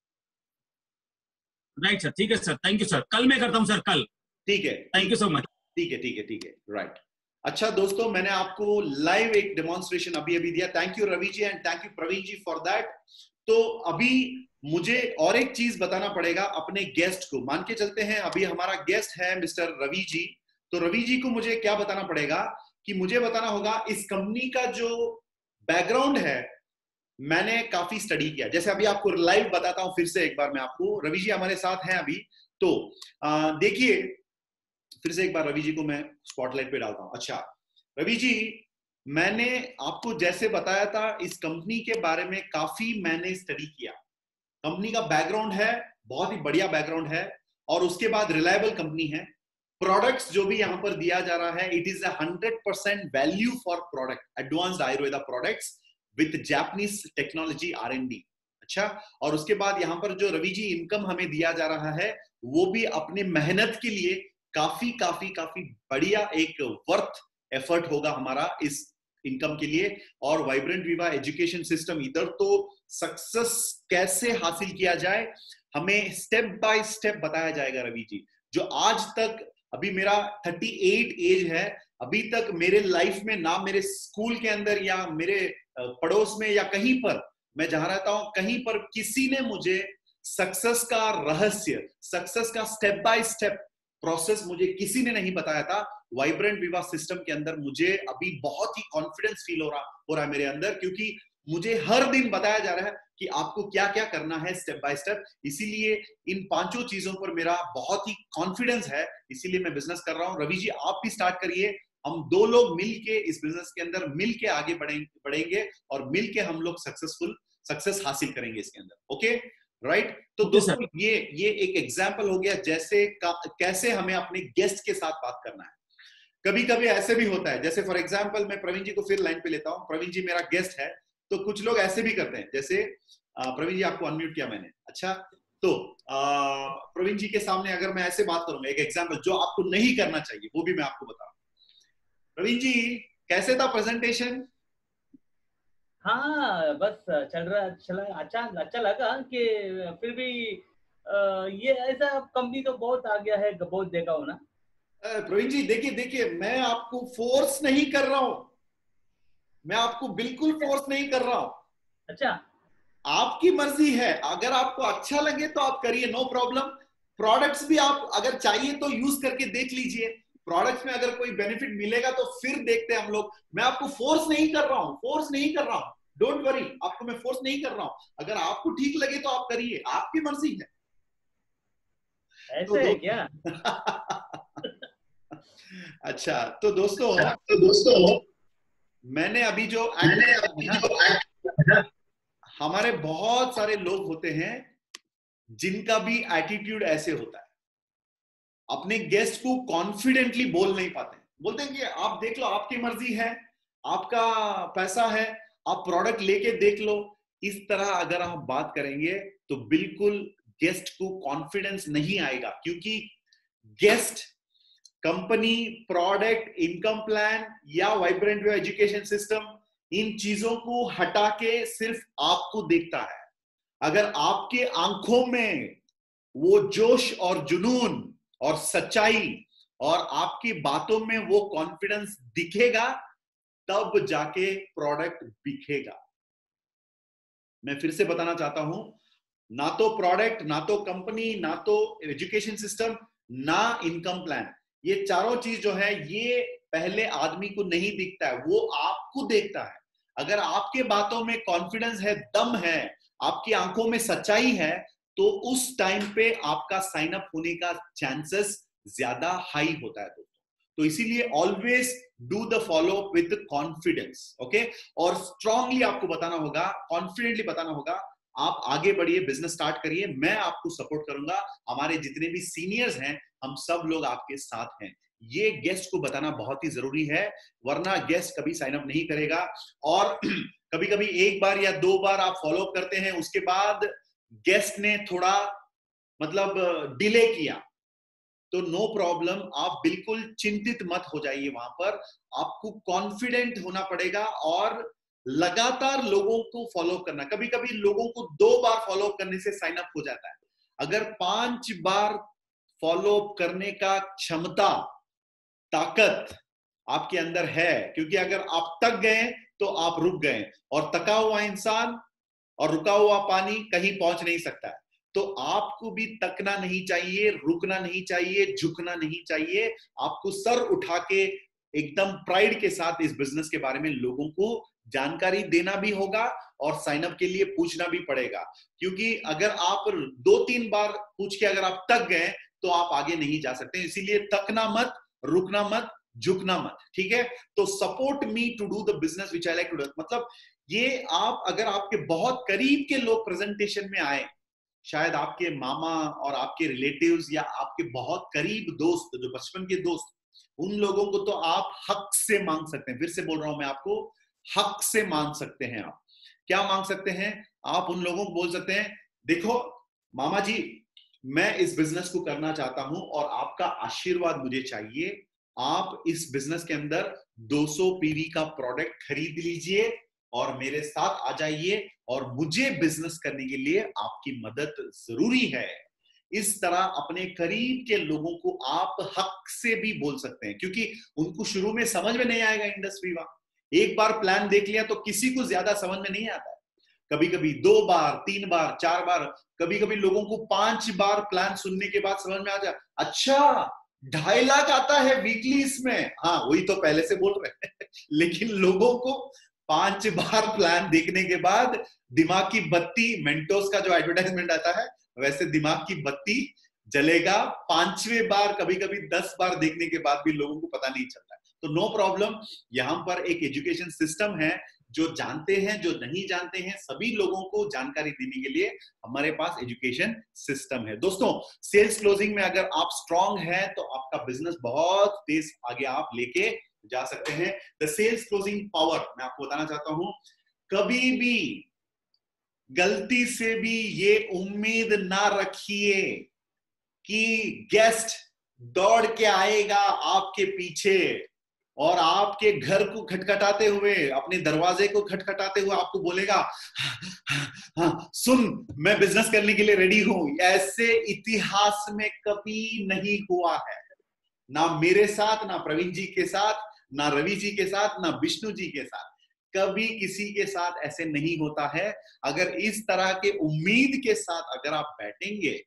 C: राइट सर, ठीक है सर, थैंक यू सर, कल मैं करता हूँ सर, कल।
A: ठीक है,
C: थैंक यू सो मच।
A: ठीक है, राइट। अच्छा दोस्तों, मैंने आपको लाइव एक डेमोन्स्ट्रेशन अभी दिया। Thank you Ravi ji and thank you Praveen ji for that. तो अभी मुझे और एक चीज बताना पड़ेगा अपने गेस्ट को। मान के चलते हैं अभी हमारा गेस्ट है मिस्टर रवि जी, तो रवि जी को मुझे क्या बताना पड़ेगा कि मुझे बताना होगा इस कंपनी का जो बैकग्राउंड है, मैंने काफी स्टडी किया। जैसे अभी आपको लाइव बताता हूं, फिर से एक बार मैं आपको, रवि जी हमारे साथ हैं अभी। तो देखिए, फिर से एक बार रवि जी को मैं स्पॉटलाइट पे डालता हूं। अच्छा रवि जी, मैंने आपको जैसे बताया था, इस कंपनी के बारे में काफी मैंने स्टडी किया। कंपनी का बैकग्राउंड है, बहुत ही बढ़िया बैकग्राउंड है, और उसके बाद रिलायबल कंपनी है। प्रोडक्ट्स जो भी यहां पर दिया जा रहा है, it is 100% value for product, advanced Ayurveda products with Japanese technology R&D। अच्छा, और उसके बाद यहाँ पर जो रवि जी इनकम हमें दिया जा रहा है वो भी अपने मेहनत के लिए काफी काफी काफी बढ़िया एक वर्थ एफर्ट होगा हमारा इस इनकम के लिए। और वाइब्रेंट विवा एजुकेशन सिस्टम, इधर तो सक्सेस कैसे हासिल किया जाए हमें स्टेप बाय स्टेप बताया जाएगा रवि जी। जो आज तक, अभी मेरा 38 एज है, अभी तक मेरे लाइफ में ना मेरे स्कूल के अंदर या मेरे पड़ोस में या कहीं पर मैं जहां रहता हूं, कहीं पर किसी ने मुझे सक्सेस का रहस्य, सक्सेस का स्टेप बाय स्टेप प्रोसेस मुझे किसी ने नहीं बताया था। वाइब्रेंट विवा सिस्टम के अंदर मुझे अभी बहुत ही कॉन्फिडेंस फील हो रहा है मेरे अंदर, क्योंकि मुझे हर दिन बताया जा रहा है कि आपको क्या क्या करना है स्टेप बाय स्टेप। इसीलिए इन 5 चीजों पर मेरा बहुत ही कॉन्फिडेंस है, इसीलिए मैं बिजनेस कर रहा हूं। रवि जी आप भी स्टार्ट करिए, हम 2 लोग मिलके इस बिजनेस के अंदर मिलके आगे बढ़ेंगे और मिलके हम लोग सक्सेस हासिल करेंगे इसके अंदर। Okay, right. तो दोस्तों ये एक एग्जाम्पल हो गया जैसे कैसे हमें अपने गेस्ट के साथ बात करना है। कभी कभी ऐसे भी होता है, जैसे फॉर एग्जाम्पल मैं प्रवीण जी को फिर लाइन पे लेता हूं, प्रवीण जी मेरा गेस्ट है, तो कुछ लोग ऐसे भी करते हैं, जैसे प्रवीण जी आपको अनम्यूट किया मैंने। अच्छा, तो प्रवीण जी के सामने अगर मैं ऐसे बात करूंगा, एक एग्जाम्पल जो आपको नहीं करना चाहिए वो भी मैं आपको बता रहा हूं। प्रवीण जी कैसे था प्रेजेंटेशन?
D: हाँ बस चला अच्छा लगा कि फिर भी ये ऐसा कंपनी तो बहुत आ गया है, बहुत देखा हो ना।
A: प्रवीण जी देखिए मैं आपको फोर्स नहीं कर रहा हूं, मैं आपको बिल्कुल फोर्स नहीं कर रहा हूं।
D: अच्छा,
A: आपकी मर्जी है, अगर आपको अच्छा लगे तो आप करिए, नो प्रॉब्लम। प्रोडक्ट्स भी आप अगर चाहिए तो यूज करके देख लीजिए, प्रोडक्ट्स में अगर कोई बेनिफिट मिलेगा तो फिर देखते हैं हम लोग। मैं आपको फोर्स नहीं कर रहा हूं, फोर्स नहीं कर रहा हूं, डोंट वरी, आपको मैं फोर्स नहीं कर रहा हूं। अगर आपको ठीक लगे तो आप करिए, आपकी मर्जी है।
D: ऐसे है क्या?
A: अच्छा, तो दोस्तों मैंने अभी जो हमारे बहुत सारे लोग होते हैं जिनका भी एटीट्यूड ऐसे होता है, अपने गेस्ट को कॉन्फिडेंटली बोल नहीं पाते, बोलते हैं कि आप देख लो, आपकी मर्जी है, आपका पैसा है, आप प्रोडक्ट लेके देख लो। इस तरह अगर आप बात करेंगे तो बिल्कुल गेस्ट को कॉन्फिडेंस नहीं आएगा, क्योंकि guest company, product, income plan या वाइब्रेंट विवा एजुकेशन सिस्टम, इन चीजों को हटा के सिर्फ आपको देखता है। अगर आपके आंखों में वो जोश और जुनून और सच्चाई और आपकी बातों में वो कॉन्फिडेंस दिखेगा, तब जाके प्रोडक्ट बिकेगा। मैं फिर से बताना चाहता हूं, ना तो प्रोडक्ट, ना तो कंपनी, ना तो एजुकेशन सिस्टम, ना इनकम प्लान, ये चारों चीज जो है ये पहले आदमी को नहीं दिखता है, वो आपको देखता है। अगर आपके बातों में कॉन्फिडेंस है, दम है, आपकी आंखों में सच्चाई है, तो उस टाइम पे आपका साइन अप होने का चांसेस ज्यादा हाई होता है दोस्तों। तो इसीलिए always do the follow up with confidence, okay. और स्ट्रांगली आपको बताना होगा, कॉन्फिडेंटली बताना होगा, आप आगे बढ़िए, बिजनेस स्टार्ट करिए, मैं आपको सपोर्ट करूंगा, हमारे जितने भी सीनियर्स हैं हम सब लोग आपके साथ हैं। ये गेस्ट को बताना बहुत ही जरूरी है, वरना गेस्ट कभी साइन अप नहीं करेगा। और कभी कभी 1 बार या 2 बार आप फॉलो अप करते हैं, उसके बाद गेस्ट ने थोड़ा मतलब डिले किया, तो नो प्रॉब्लम, आप बिल्कुल चिंतित मत हो जाइए। वहां पर आपको कॉन्फिडेंट होना पड़ेगा और लगातार लोगों को फॉलो करना। कभी कभी लोगों को 2 बार फॉलो करने से साइन अप हो जाता है, अगर 5 बार फॉलो अप करने का क्षमता, ताकत आपके अंदर है, क्योंकि अगर आप थक गए तो आप रुक गए, और थका हुआ इंसान और रुका हुआ पानी कहीं पहुंच नहीं सकता है। तो आपको भी तकना नहीं चाहिए, रुकना नहीं चाहिए, झुकना नहीं चाहिए, आपको सर उठा के एकदम प्राइड के साथ इस बिजनेस के बारे में लोगों को जानकारी देना भी होगा और साइन अप के लिए पूछना भी पड़ेगा। क्योंकि अगर आप 2-3 बार पूछ के अगर आप थक गए तो आप आगे नहीं जा सकते। इसीलिए थकना मत, रुकना मत, झुकना मत, ठीक है। तो support me to do the business which I like to do, मतलब ये आप अगर आपके बहुत करीब के लोग प्रेजेंटेशन में आए, शायद आपके मामा और आपके रिलेटिव्स या आपके बहुत करीब दोस्त, जो बचपन के दोस्त, उन लोगों को तो आप हक से मांग सकते हैं। फिर से बोल रहा हूं मैं आपको, हक से मांग सकते हैं। आप क्या मांग सकते हैं? आप उन लोगों को बोल सकते हैं, देखो मामा जी, मैं इस बिजनेस को करना चाहता हूं और आपका आशीर्वाद मुझे चाहिए। आप इस बिजनेस के अंदर 200 पीवी का प्रोडक्ट खरीद लीजिए और मेरे साथ आ जाइए, और मुझे बिजनेस करने के लिए आपकी मदद जरूरी है। इस तरह अपने करीब के लोगों को आप हक से भी बोल सकते हैं, क्योंकि उनको शुरू में समझ में नहीं आएगा इंडस्ट्री का। एक बार प्लान देख लिया तो किसी को ज्यादा समझ में नहीं आता है। कभी कभी 2 बार, 3 बार, 4 बार, कभी कभी लोगों को 5 बार प्लान सुनने के बाद समझ में आ जाए, अच्छा 2.5 लाख आता है वीकली इसमें। हाँ, वही तो पहले से बोल रहे हैं लेकिन लोगों को 5 बार प्लान देखने के बाद दिमाग की बत्ती, मेंटोस का जो एडवर्टाइजमेंट आता है वैसे दिमाग की बत्ती जलेगा 5वें बार, कभी कभी 10 बार देखने के बाद भी लोगों को पता नहीं चलता। तो नो प्रॉब्लम, यहां पर एक एजुकेशन सिस्टम है, जो जानते हैं, जो नहीं जानते हैं, सभी लोगों को जानकारी देने के लिए हमारे पास एजुकेशन सिस्टम है। दोस्तों, सेल्स क्लोजिंग में अगर आप स्ट्रांग हैं तो आपका बिजनेस बहुत तेज आगे आप लेके जा सकते हैं। द सेल्स क्लोजिंग पावर मैं आपको बताना चाहता हूं, कभी भी गलती से भी ये उम्मीद ना रखिए कि गेस्ट दौड़ के आएगा आपके पीछे और आपके घर को खटखटाते हुए, अपने दरवाजे को खटखटाते हुए आपको बोलेगा, हाँ सुन, मैं बिजनेस करने के लिए रेडी हूं। ऐसे इतिहास में कभी नहीं हुआ है, ना मेरे साथ, ना प्रवीण जी के साथ, ना रवि जी के साथ, ना विष्णु जी के साथ। कभी किसी के साथ ऐसे नहीं होता है। अगर इस तरह के उम्मीद के साथ अगर आप बैठेंगे,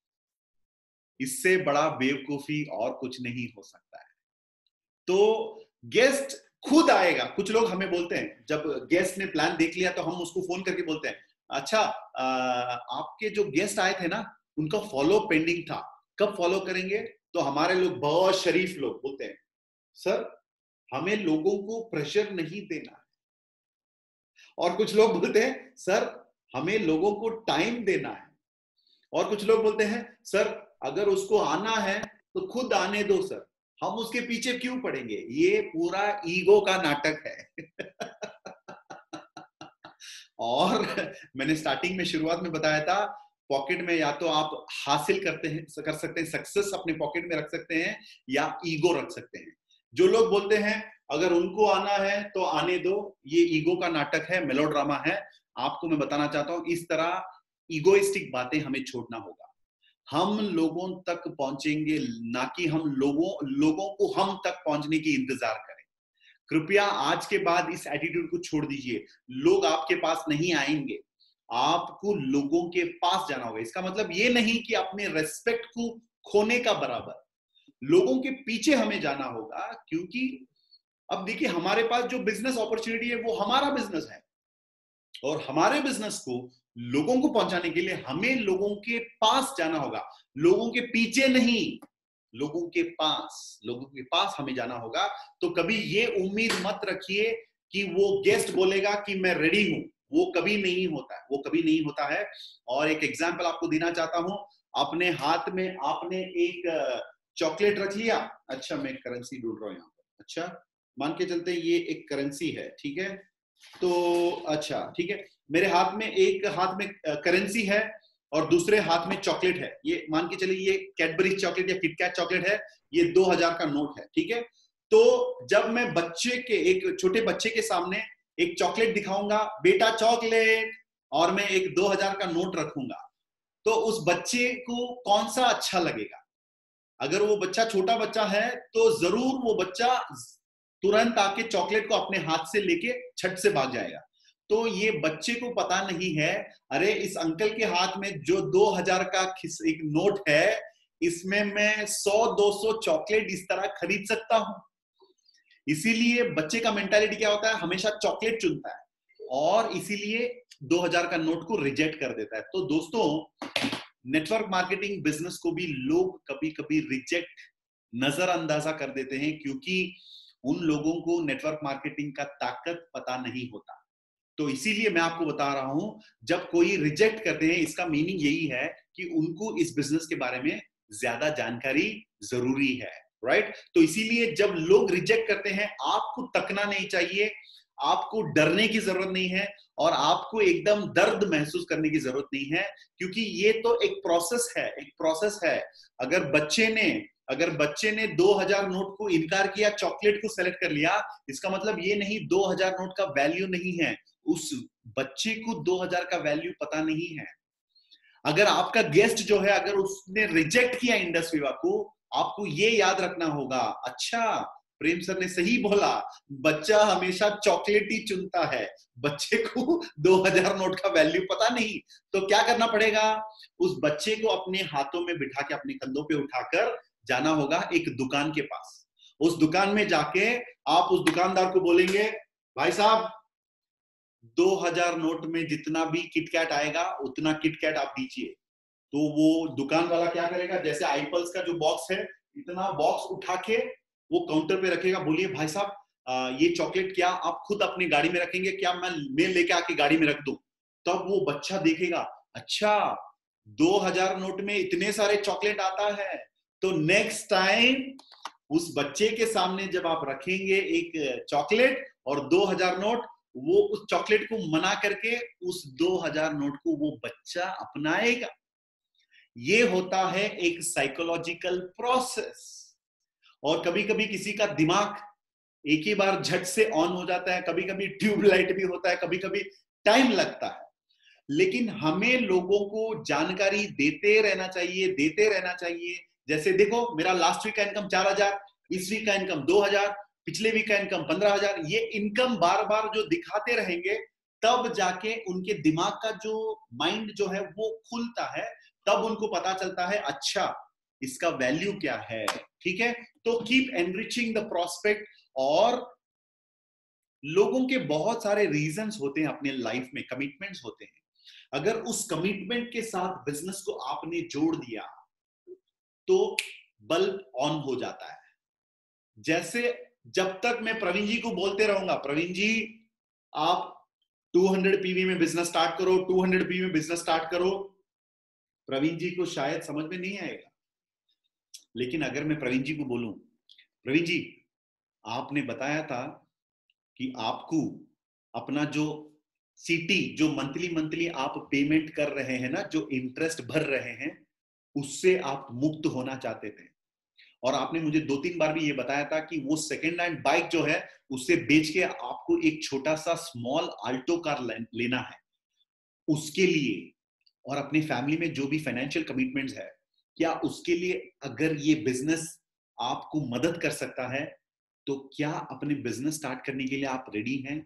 A: इससे बड़ा बेवकूफी और कुछ नहीं हो सकता है। तो गेस्ट खुद आएगा। कुछ लोग हमें बोलते हैं, जब गेस्ट ने प्लान देख लिया तो हम उसको फोन करके बोलते हैं, अच्छा आपके जो गेस्ट आए थे ना, उनका फॉलो पेंडिंग था, कब फॉलो करेंगे? तो हमारे लोग, बहुत शरीफ लोग, बोलते हैं, सर हमें लोगों को प्रेशर नहीं देना है। और कुछ लोग बोलते हैं, सर हमें लोगों को टाइम देना है। और कुछ लोग बोलते हैं, सर अगर उसको आना है तो खुद आने दो सर, हम उसके पीछे क्यों पड़ेंगे। ये पूरा ईगो का नाटक है और मैंने स्टार्टिंग में, शुरुआत में बताया था, पॉकेट में या तो आप हासिल कर सकते हैं, सक्सेस अपने पॉकेट में रख सकते हैं, या ईगो रख सकते हैं। जो लोग बोलते हैं अगर उनको आना है तो आने दो, ये ईगो का नाटक है, मेलोड्रामा है। आपको मैं बताना चाहता हूं, इस तरह ईगोइस्टिक बातें हमें छोड़ना होगा। हम लोगों तक पहुंचेंगे, ना कि हम लोगों को हम तक पहुंचने की इंतजार करें। कृपया आज के बाद इस एटीट्यूड को छोड़ दीजिए। लोग आपके पास नहीं आएंगे, आपको लोगों के पास जाना होगा। इसका मतलब ये नहीं कि अपने रेस्पेक्ट को खोने का बराबर, लोगों के पीछे हमें जाना होगा। क्योंकि अब देखिए, हमारे पास जो बिजनेस अपॉर्चुनिटी है वो हमारा बिजनेस है, और हमारे बिजनेस को लोगों को पहुंचाने के लिए हमें लोगों के पास जाना होगा, लोगों के पीछे नहीं, लोगों के पास हमें जाना होगा। तो कभी ये उम्मीद मत रखिए कि वो गेस्ट बोलेगा कि मैं रेडी हूं, वो कभी नहीं होता है, वो कभी नहीं होता है। और एक एग्जांपल आपको देना चाहता हूं, अपने हाथ में आपने एक चॉकलेट रख लिया। अच्छा, मैं करेंसी ढूंढ रहा हूं यहाँ पर। अच्छा, मान के चलते ये एक करेंसी है, ठीक है। तो अच्छा ठीक है, मेरे एक हाथ में करेंसी है और दूसरे हाथ में चॉकलेट है। ये मान के चलिए ये कैडबरी चॉकलेट या किटकैट चॉकलेट है, ये 2000 का नोट है, ठीक है। तो जब मैं एक छोटे बच्चे के सामने एक चॉकलेट दिखाऊंगा, बेटा चॉकलेट, और मैं एक 2000 का नोट रखूंगा, तो उस बच्चे को कौन सा अच्छा लगेगा? अगर वो बच्चा छोटा बच्चा है तो जरूर वो बच्चा तुरंत आके चॉकलेट को अपने हाथ से लेके छट से भाग जाएगा। तो ये बच्चे को पता नहीं है, अरे इस अंकल के हाथ में जो 2000 का एक नोट है, इसमें मैं 100-200 चॉकलेट इस तरह खरीद सकता हूं। इसीलिए बच्चे का मेंटालिटी क्या होता है, हमेशा चॉकलेट चुनता है, और इसीलिए 2000 का नोट को रिजेक्ट कर देता है। तो दोस्तों, नेटवर्क मार्केटिंग बिजनेस को भी लोग कभी कभी रिजेक्ट, नजरअंदाजा कर देते हैं, क्योंकि उन लोगों को नेटवर्क मार्केटिंग का ताकत पता नहीं होता। तो इसीलिए मैं आपको बता रहा हूं, जब कोई रिजेक्ट करते हैं इसका मीनिंग यही है कि उनको इस बिजनेस के बारे में ज्यादा जानकारी जरूरी है, राइट? तो इसीलिए जब लोग रिजेक्ट करते हैं, आपको तकना नहीं चाहिए, आपको डरने की जरूरत नहीं है, और आपको एकदम दर्द महसूस करने की जरूरत नहीं है, क्योंकि ये तो एक प्रोसेस है। अगर बच्चे ने 2000 नोट को इनकार किया, चॉकलेट को सेलेक्ट कर लिया, इसका मतलब ये नहीं 2000 नोट का वैल्यू नहीं है, उस बच्चे को 2000 का वैल्यू पता नहीं है। अगर आपका गेस्ट जो है, अगर उसने रिजेक्ट किया इंडस विवा को, आपको ये याद रखना होगा, अच्छा प्रेम सर ने सही बोला, बच्चा हमेशा चॉकलेट ही चुनता है, बच्चे को 2000 नोट का वैल्यू पता नहीं। तो क्या करना पड़ेगा, उस बच्चे को अपने हाथों में बिठा के, अपने कंधों पे उठाकर जाना होगा एक दुकान के पास। उस दुकान में जाके आप उस दुकानदार को बोलेंगे, भाई साहब 2000 नोट में जितना भी किटकैट आएगा उतना किटकैट आप दीजिए। तो वो दुकान वाला क्या करेगा, जैसे आईपल्स का जो बॉक्स है, इतना बॉक्स उठा के वो काउंटर पे रखेगा। बोलिए भाई साहब ये चॉकलेट क्या आप खुद अपनी गाड़ी में रखेंगे, क्या मैं लेके आके गाड़ी में रख दूं? तब वो बच्चा देखेगा, अच्छा 2000 नोट में इतने सारे चॉकलेट आता है। तो नेक्स्ट टाइम उस बच्चे के सामने जब आप रखेंगे एक चॉकलेट और 2000 नोट, वो उस चॉकलेट को मना करके उस 2000 नोट को वो बच्चा अपनाएगा। ये होता है एक साइकोलॉजिकल प्रोसेस। और कभी कभी किसी का दिमाग एक ही बार झट से ऑन हो जाता है, कभी कभी ट्यूबलाइट भी होता है, कभी कभी टाइम लगता है, लेकिन हमें लोगों को जानकारी देते रहना चाहिए। जैसे देखो, मेरा लास्ट वीक का इनकम 4000, इस वीक का इनकम 2000, पिछले वीक का इनकम 15000। ये इनकम बार बार जो दिखाते रहेंगे, तब जाके उनके दिमाग का जो माइंड जो है वो खुलता है, तब उनको पता चलता है अच्छा इसका वैल्यू क्या है। ठीक है, तो कीप एनरिचिंग द प्रोस्पेक्ट। और लोगों के बहुत सारे रीजंस होते हैं अपने लाइफ में, कमिटमेंट्स होते हैं। अगर उस कमिटमेंट के साथ बिजनेस को आपने जोड़ दिया तो बल्ब ऑन हो जाता है। जैसे जब तक मैं प्रवीण जी को बोलते रहूंगा, प्रवीण जी आप 200 पीवी में बिजनेस स्टार्ट करो, 200 पीवी में बिजनेस स्टार्ट करो, प्रवीण जी को शायद समझ में नहीं आएगा। लेकिन अगर मैं प्रवीण जी को बोलूं, प्रवीण जी आपने बताया था कि आपको अपना जो सीटी, जो मंथली आप पेमेंट कर रहे हैं ना, जो इंटरेस्ट भर रहे हैं, उससे आप मुक्त होना चाहते थे। और आपने मुझे 2-3 बार भी ये बताया था कि वो सेकेंड हैंड बाइक जो है उससे बेच के आपको एक छोटा सा स्मॉल आल्टो कार लेना है उसके लिए, और अपनी फैमिली में जो भी फाइनेंशियल कमिटमेंट्स है, क्या उसके लिए अगर ये बिजनेस आपको मदद कर सकता है तो क्या अपने बिजनेस स्टार्ट करने के लिए आप रेडी हैं?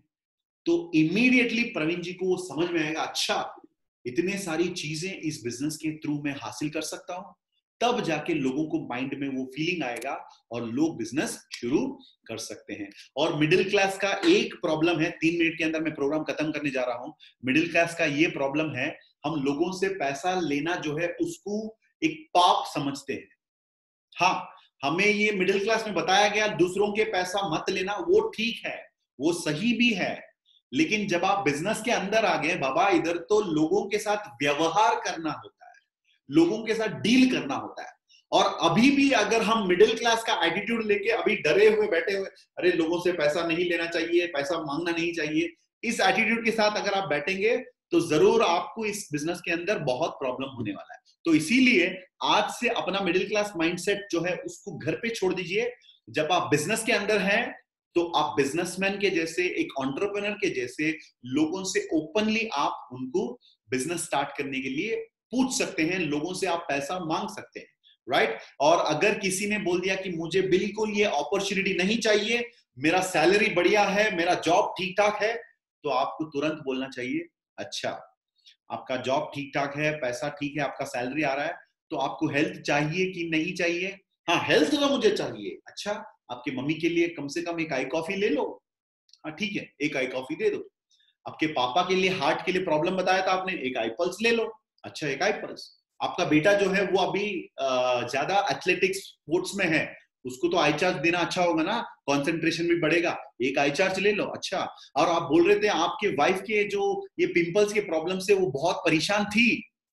A: तो इमीडिएटली प्रवीण जी को वो समझ में आएगा, अच्छा इतने सारी चीजें इस बिजनेस के थ्रू मैं हासिल कर सकता हूं। तब जाके लोगों को माइंड में वो फीलिंग आएगा और लोग बिजनेस शुरू कर सकते हैं। और मिडिल क्लास का एक प्रॉब्लम है, 3 मिनट के अंदर मैं प्रोग्राम खत्म करने जा रहा हूं। मिडिल क्लास का ये प्रॉब्लम है, हम लोगों से पैसा लेना जो है उसको एक पाप समझते हैं। हाँ, हमें ये मिडिल क्लास में बताया गया दूसरों के पैसा मत लेना, वो ठीक है, वो सही भी है, लेकिन जब आप बिजनेस के अंदर आ गए बाबा, इधर तो लोगों के साथ व्यवहार करना होता है, लोगों के साथ डील करना होता है। और अभी भी अगर हम मिडिल क्लास का एटीट्यूड लेके अभी डरे हुए बैठे हुए, अरे लोगों से पैसा नहीं लेना चाहिए, पैसा मांगना नहीं चाहिए, इस एटीट्यूड के साथ अगर आप बैठेंगे तो जरूर आपको इस बिजनेस के अंदर बहुत प्रॉब्लम होने वाला है। तो इसीलिए आज से अपना मिडिल क्लास माइंडसेट जो है उसको घर पे छोड़ दीजिए। जब आप बिजनेस के अंदर हैं तो आप बिजनेसमैन के जैसे, एक एंटरप्रेन्योर के जैसे लोगों से ओपनली आप उनको बिजनेस स्टार्ट करने के लिए पूछ सकते हैं, लोगों से आप पैसा मांग सकते हैं, राइट? और अगर किसी ने बोल दिया कि मुझे बिल्कुल ये अपॉर्चुनिटी नहीं चाहिए, मेरा सैलरी बढ़िया है, मेरा जॉब ठीक ठाक है, तो आपको तुरंत बोलना चाहिए, अच्छा आपका जॉब ठीक ठाक है, पैसा ठीक है, आपका सैलरी आ रहा है, तो आपको हेल्थ चाहिए कि नहीं चाहिए? हाँ, हेल्थ तो मुझे चाहिए। अच्छा, आपके मम्मी के लिए कम से कम एक आई कॉफी ले लो। हाँ ठीक है, एक आई कॉफी दे दो। आपके पापा के लिए हार्ट के लिए प्रॉब्लम बताया था आपने, एक आई पल्स ले लो। अच्छा, एक आई पल्स। आपका बेटा जो है वो अभी ज्यादा एथलेटिक्स स्पोर्ट्स में है, उसको तो आई चार्ज देना अच्छा होगा ना, कंसंट्रेशन भी बढ़ेगा, एक आई चार्ज ले लो। अच्छा, और आप बोल रहे थे आपके वाइफ के जो ये पिंपल्स के प्रॉब्लम से वो बहुत परेशान थी,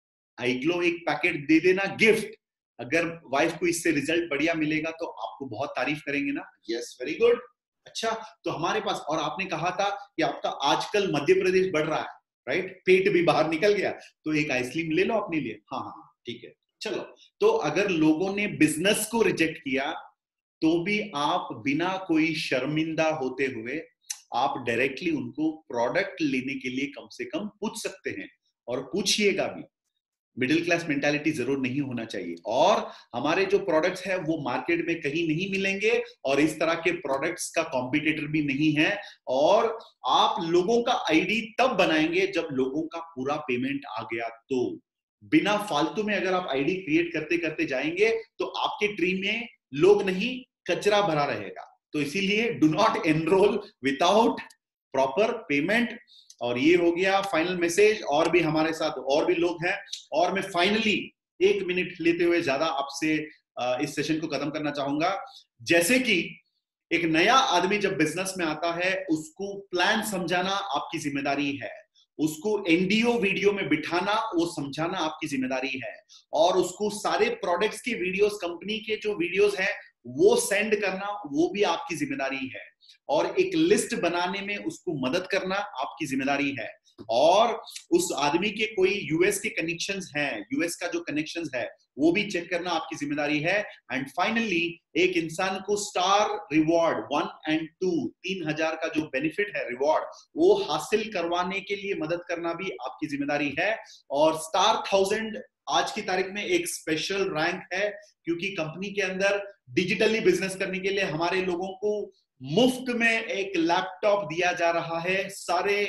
A: आईग्लो एक पैकेट दे देना गिफ्ट, अगर वाइफ को इससे रिजल्ट बढ़िया मिलेगा तो आपको बहुत तारीफ करेंगे ना। Yes, very good. अच्छा, तो हमारे पास, और आपने कहा था कि आपका आजकल मध्य प्रदेश बढ़ रहा है, राइट, पेट भी बाहर निकल गया, तो एक आइसक्रीम ले लो अपने लिए। हाँ हाँ ठीक है, चलो। तो अगर लोगों ने बिजनेस को रिजेक्ट किया तो भी आप बिना कोई शर्मिंदा होते हुए आप डायरेक्टली उनको प्रोडक्ट लेने के लिए कम से कम पूछ सकते हैं, और पूछिएगा भी। मिडिल क्लास मेंटालिटी जरूर नहीं होना चाहिए, और हमारे जो प्रोडक्ट्स हैं वो मार्केट में कहीं नहीं मिलेंगे, और इस तरह के प्रोडक्ट्स का कॉम्पिटिटर भी नहीं है। और आप लोगों का आईडी तब बनाएंगे जब लोगों का पूरा पेमेंट आ गया, तो बिना फालतू में अगर आप आईडी क्रिएट करते करते जाएंगे तो आपके ट्री में लोग नहीं, कचरा भरा रहेगा। तो इसीलिए do not enrol without proper payment. और ये हो गया फाइनल मैसेज, और भी हमारे साथ और भी लोग हैं, और मैं फाइनली 1 मिनट लेते हुए ज्यादा आपसे इस सेशन को खत्म करना चाहूंगा। जैसे कि एक नया आदमी जब बिजनेस में आता है, उसको प्लान समझाना आपकी जिम्मेदारी है, उसको एनडीओ वीडियो में बिठाना वो समझाना आपकी जिम्मेदारी है, और उसको सारे प्रोडक्ट्स के वीडियोस, कंपनी के जो वीडियोस हैं वो सेंड करना वो भी आपकी जिम्मेदारी है, और एक लिस्ट बनाने में उसको मदद करना आपकी जिम्मेदारी है, और उस आदमी के कोई यूएस के कनेक्शंस हैं, यूएस का जो कनेक्शंस है वो भी चेक करना आपकी जिम्मेदारी है। एंड फाइनली एक इंसान को स्टार रिवॉर्ड 1 और 2 3000 का जो बेनिफिट है रिवॉर्ड, वो हासिल करवाने के लिए मदद करना भी आपकी जिम्मेदारी है। और स्टार 1000 आज की तारीख में एक स्पेशल रैंक है, क्योंकि कंपनी के अंदर डिजिटली बिजनेस करने के लिए हमारे लोगों को मुफ्त में एक लैपटॉप दिया जा रहा है। सारे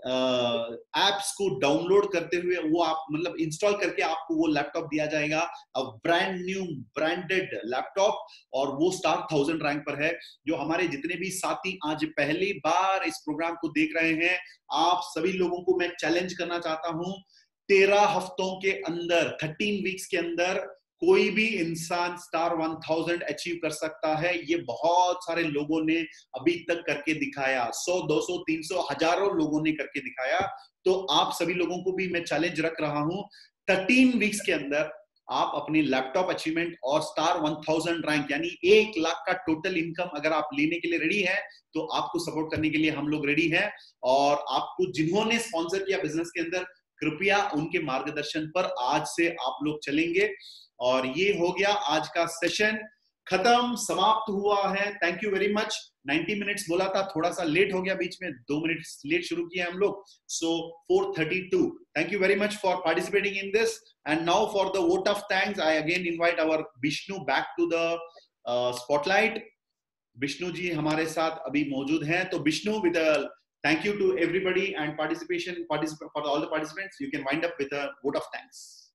A: एप्स को डाउनलोड करते हुए वो आप मतलब इंस्टॉल करके आपको वो लैपटॉप दिया जाएगा, ब्रांड न्यू ब्रांडेड लैपटॉप, और वो स्टार 1000 रैंक पर है। जो हमारे जितने भी साथी आज पहली बार इस प्रोग्राम को देख रहे हैं, आप सभी लोगों को मैं चैलेंज करना चाहता हूं, 13 हफ्तों के अंदर, 13 वीक्स के अंदर कोई भी इंसान स्टार 1000 अचीव कर सकता है। ये बहुत सारे लोगों ने अभी तक करके दिखाया, 100, 200, 300, हजारों लोगों ने करके दिखाया। तो आप सभी लोगों को भी मैं चैलेंज रख रहा हूं, 13 वीक्स के अंदर आप अपनी लैपटॉप अचीवमेंट और स्टार 1000 रैंक यानी 1 लाख का टोटल इनकम अगर आप लेने के लिए रेडी है, तो आपको सपोर्ट करने के लिए हम लोग रेडी हैं। और आपको जिन्होंने स्पॉन्सर किया बिजनेस के अंदर, कृपया उनके मार्गदर्शन पर आज से आप लोग चलेंगे। और ये हो गया आज का सेशन, खत्म, समाप्त हुआ है। Thank you very much. 90 minutes बोला था, थोड़ा सा लेट हो गया, बीच में 2 मिनट लेट शुरू किया हम लोग, so 4:32। Thank you very much for participating in this. And now for the vote of thanks, I again invite our Vishnu back to the spotlight. Vishnu ji हमारे साथ अभी मौजूद हैं, तो Vishnu with thank you to everybody and participation for all the participants, you can wind up with a vote of thanks.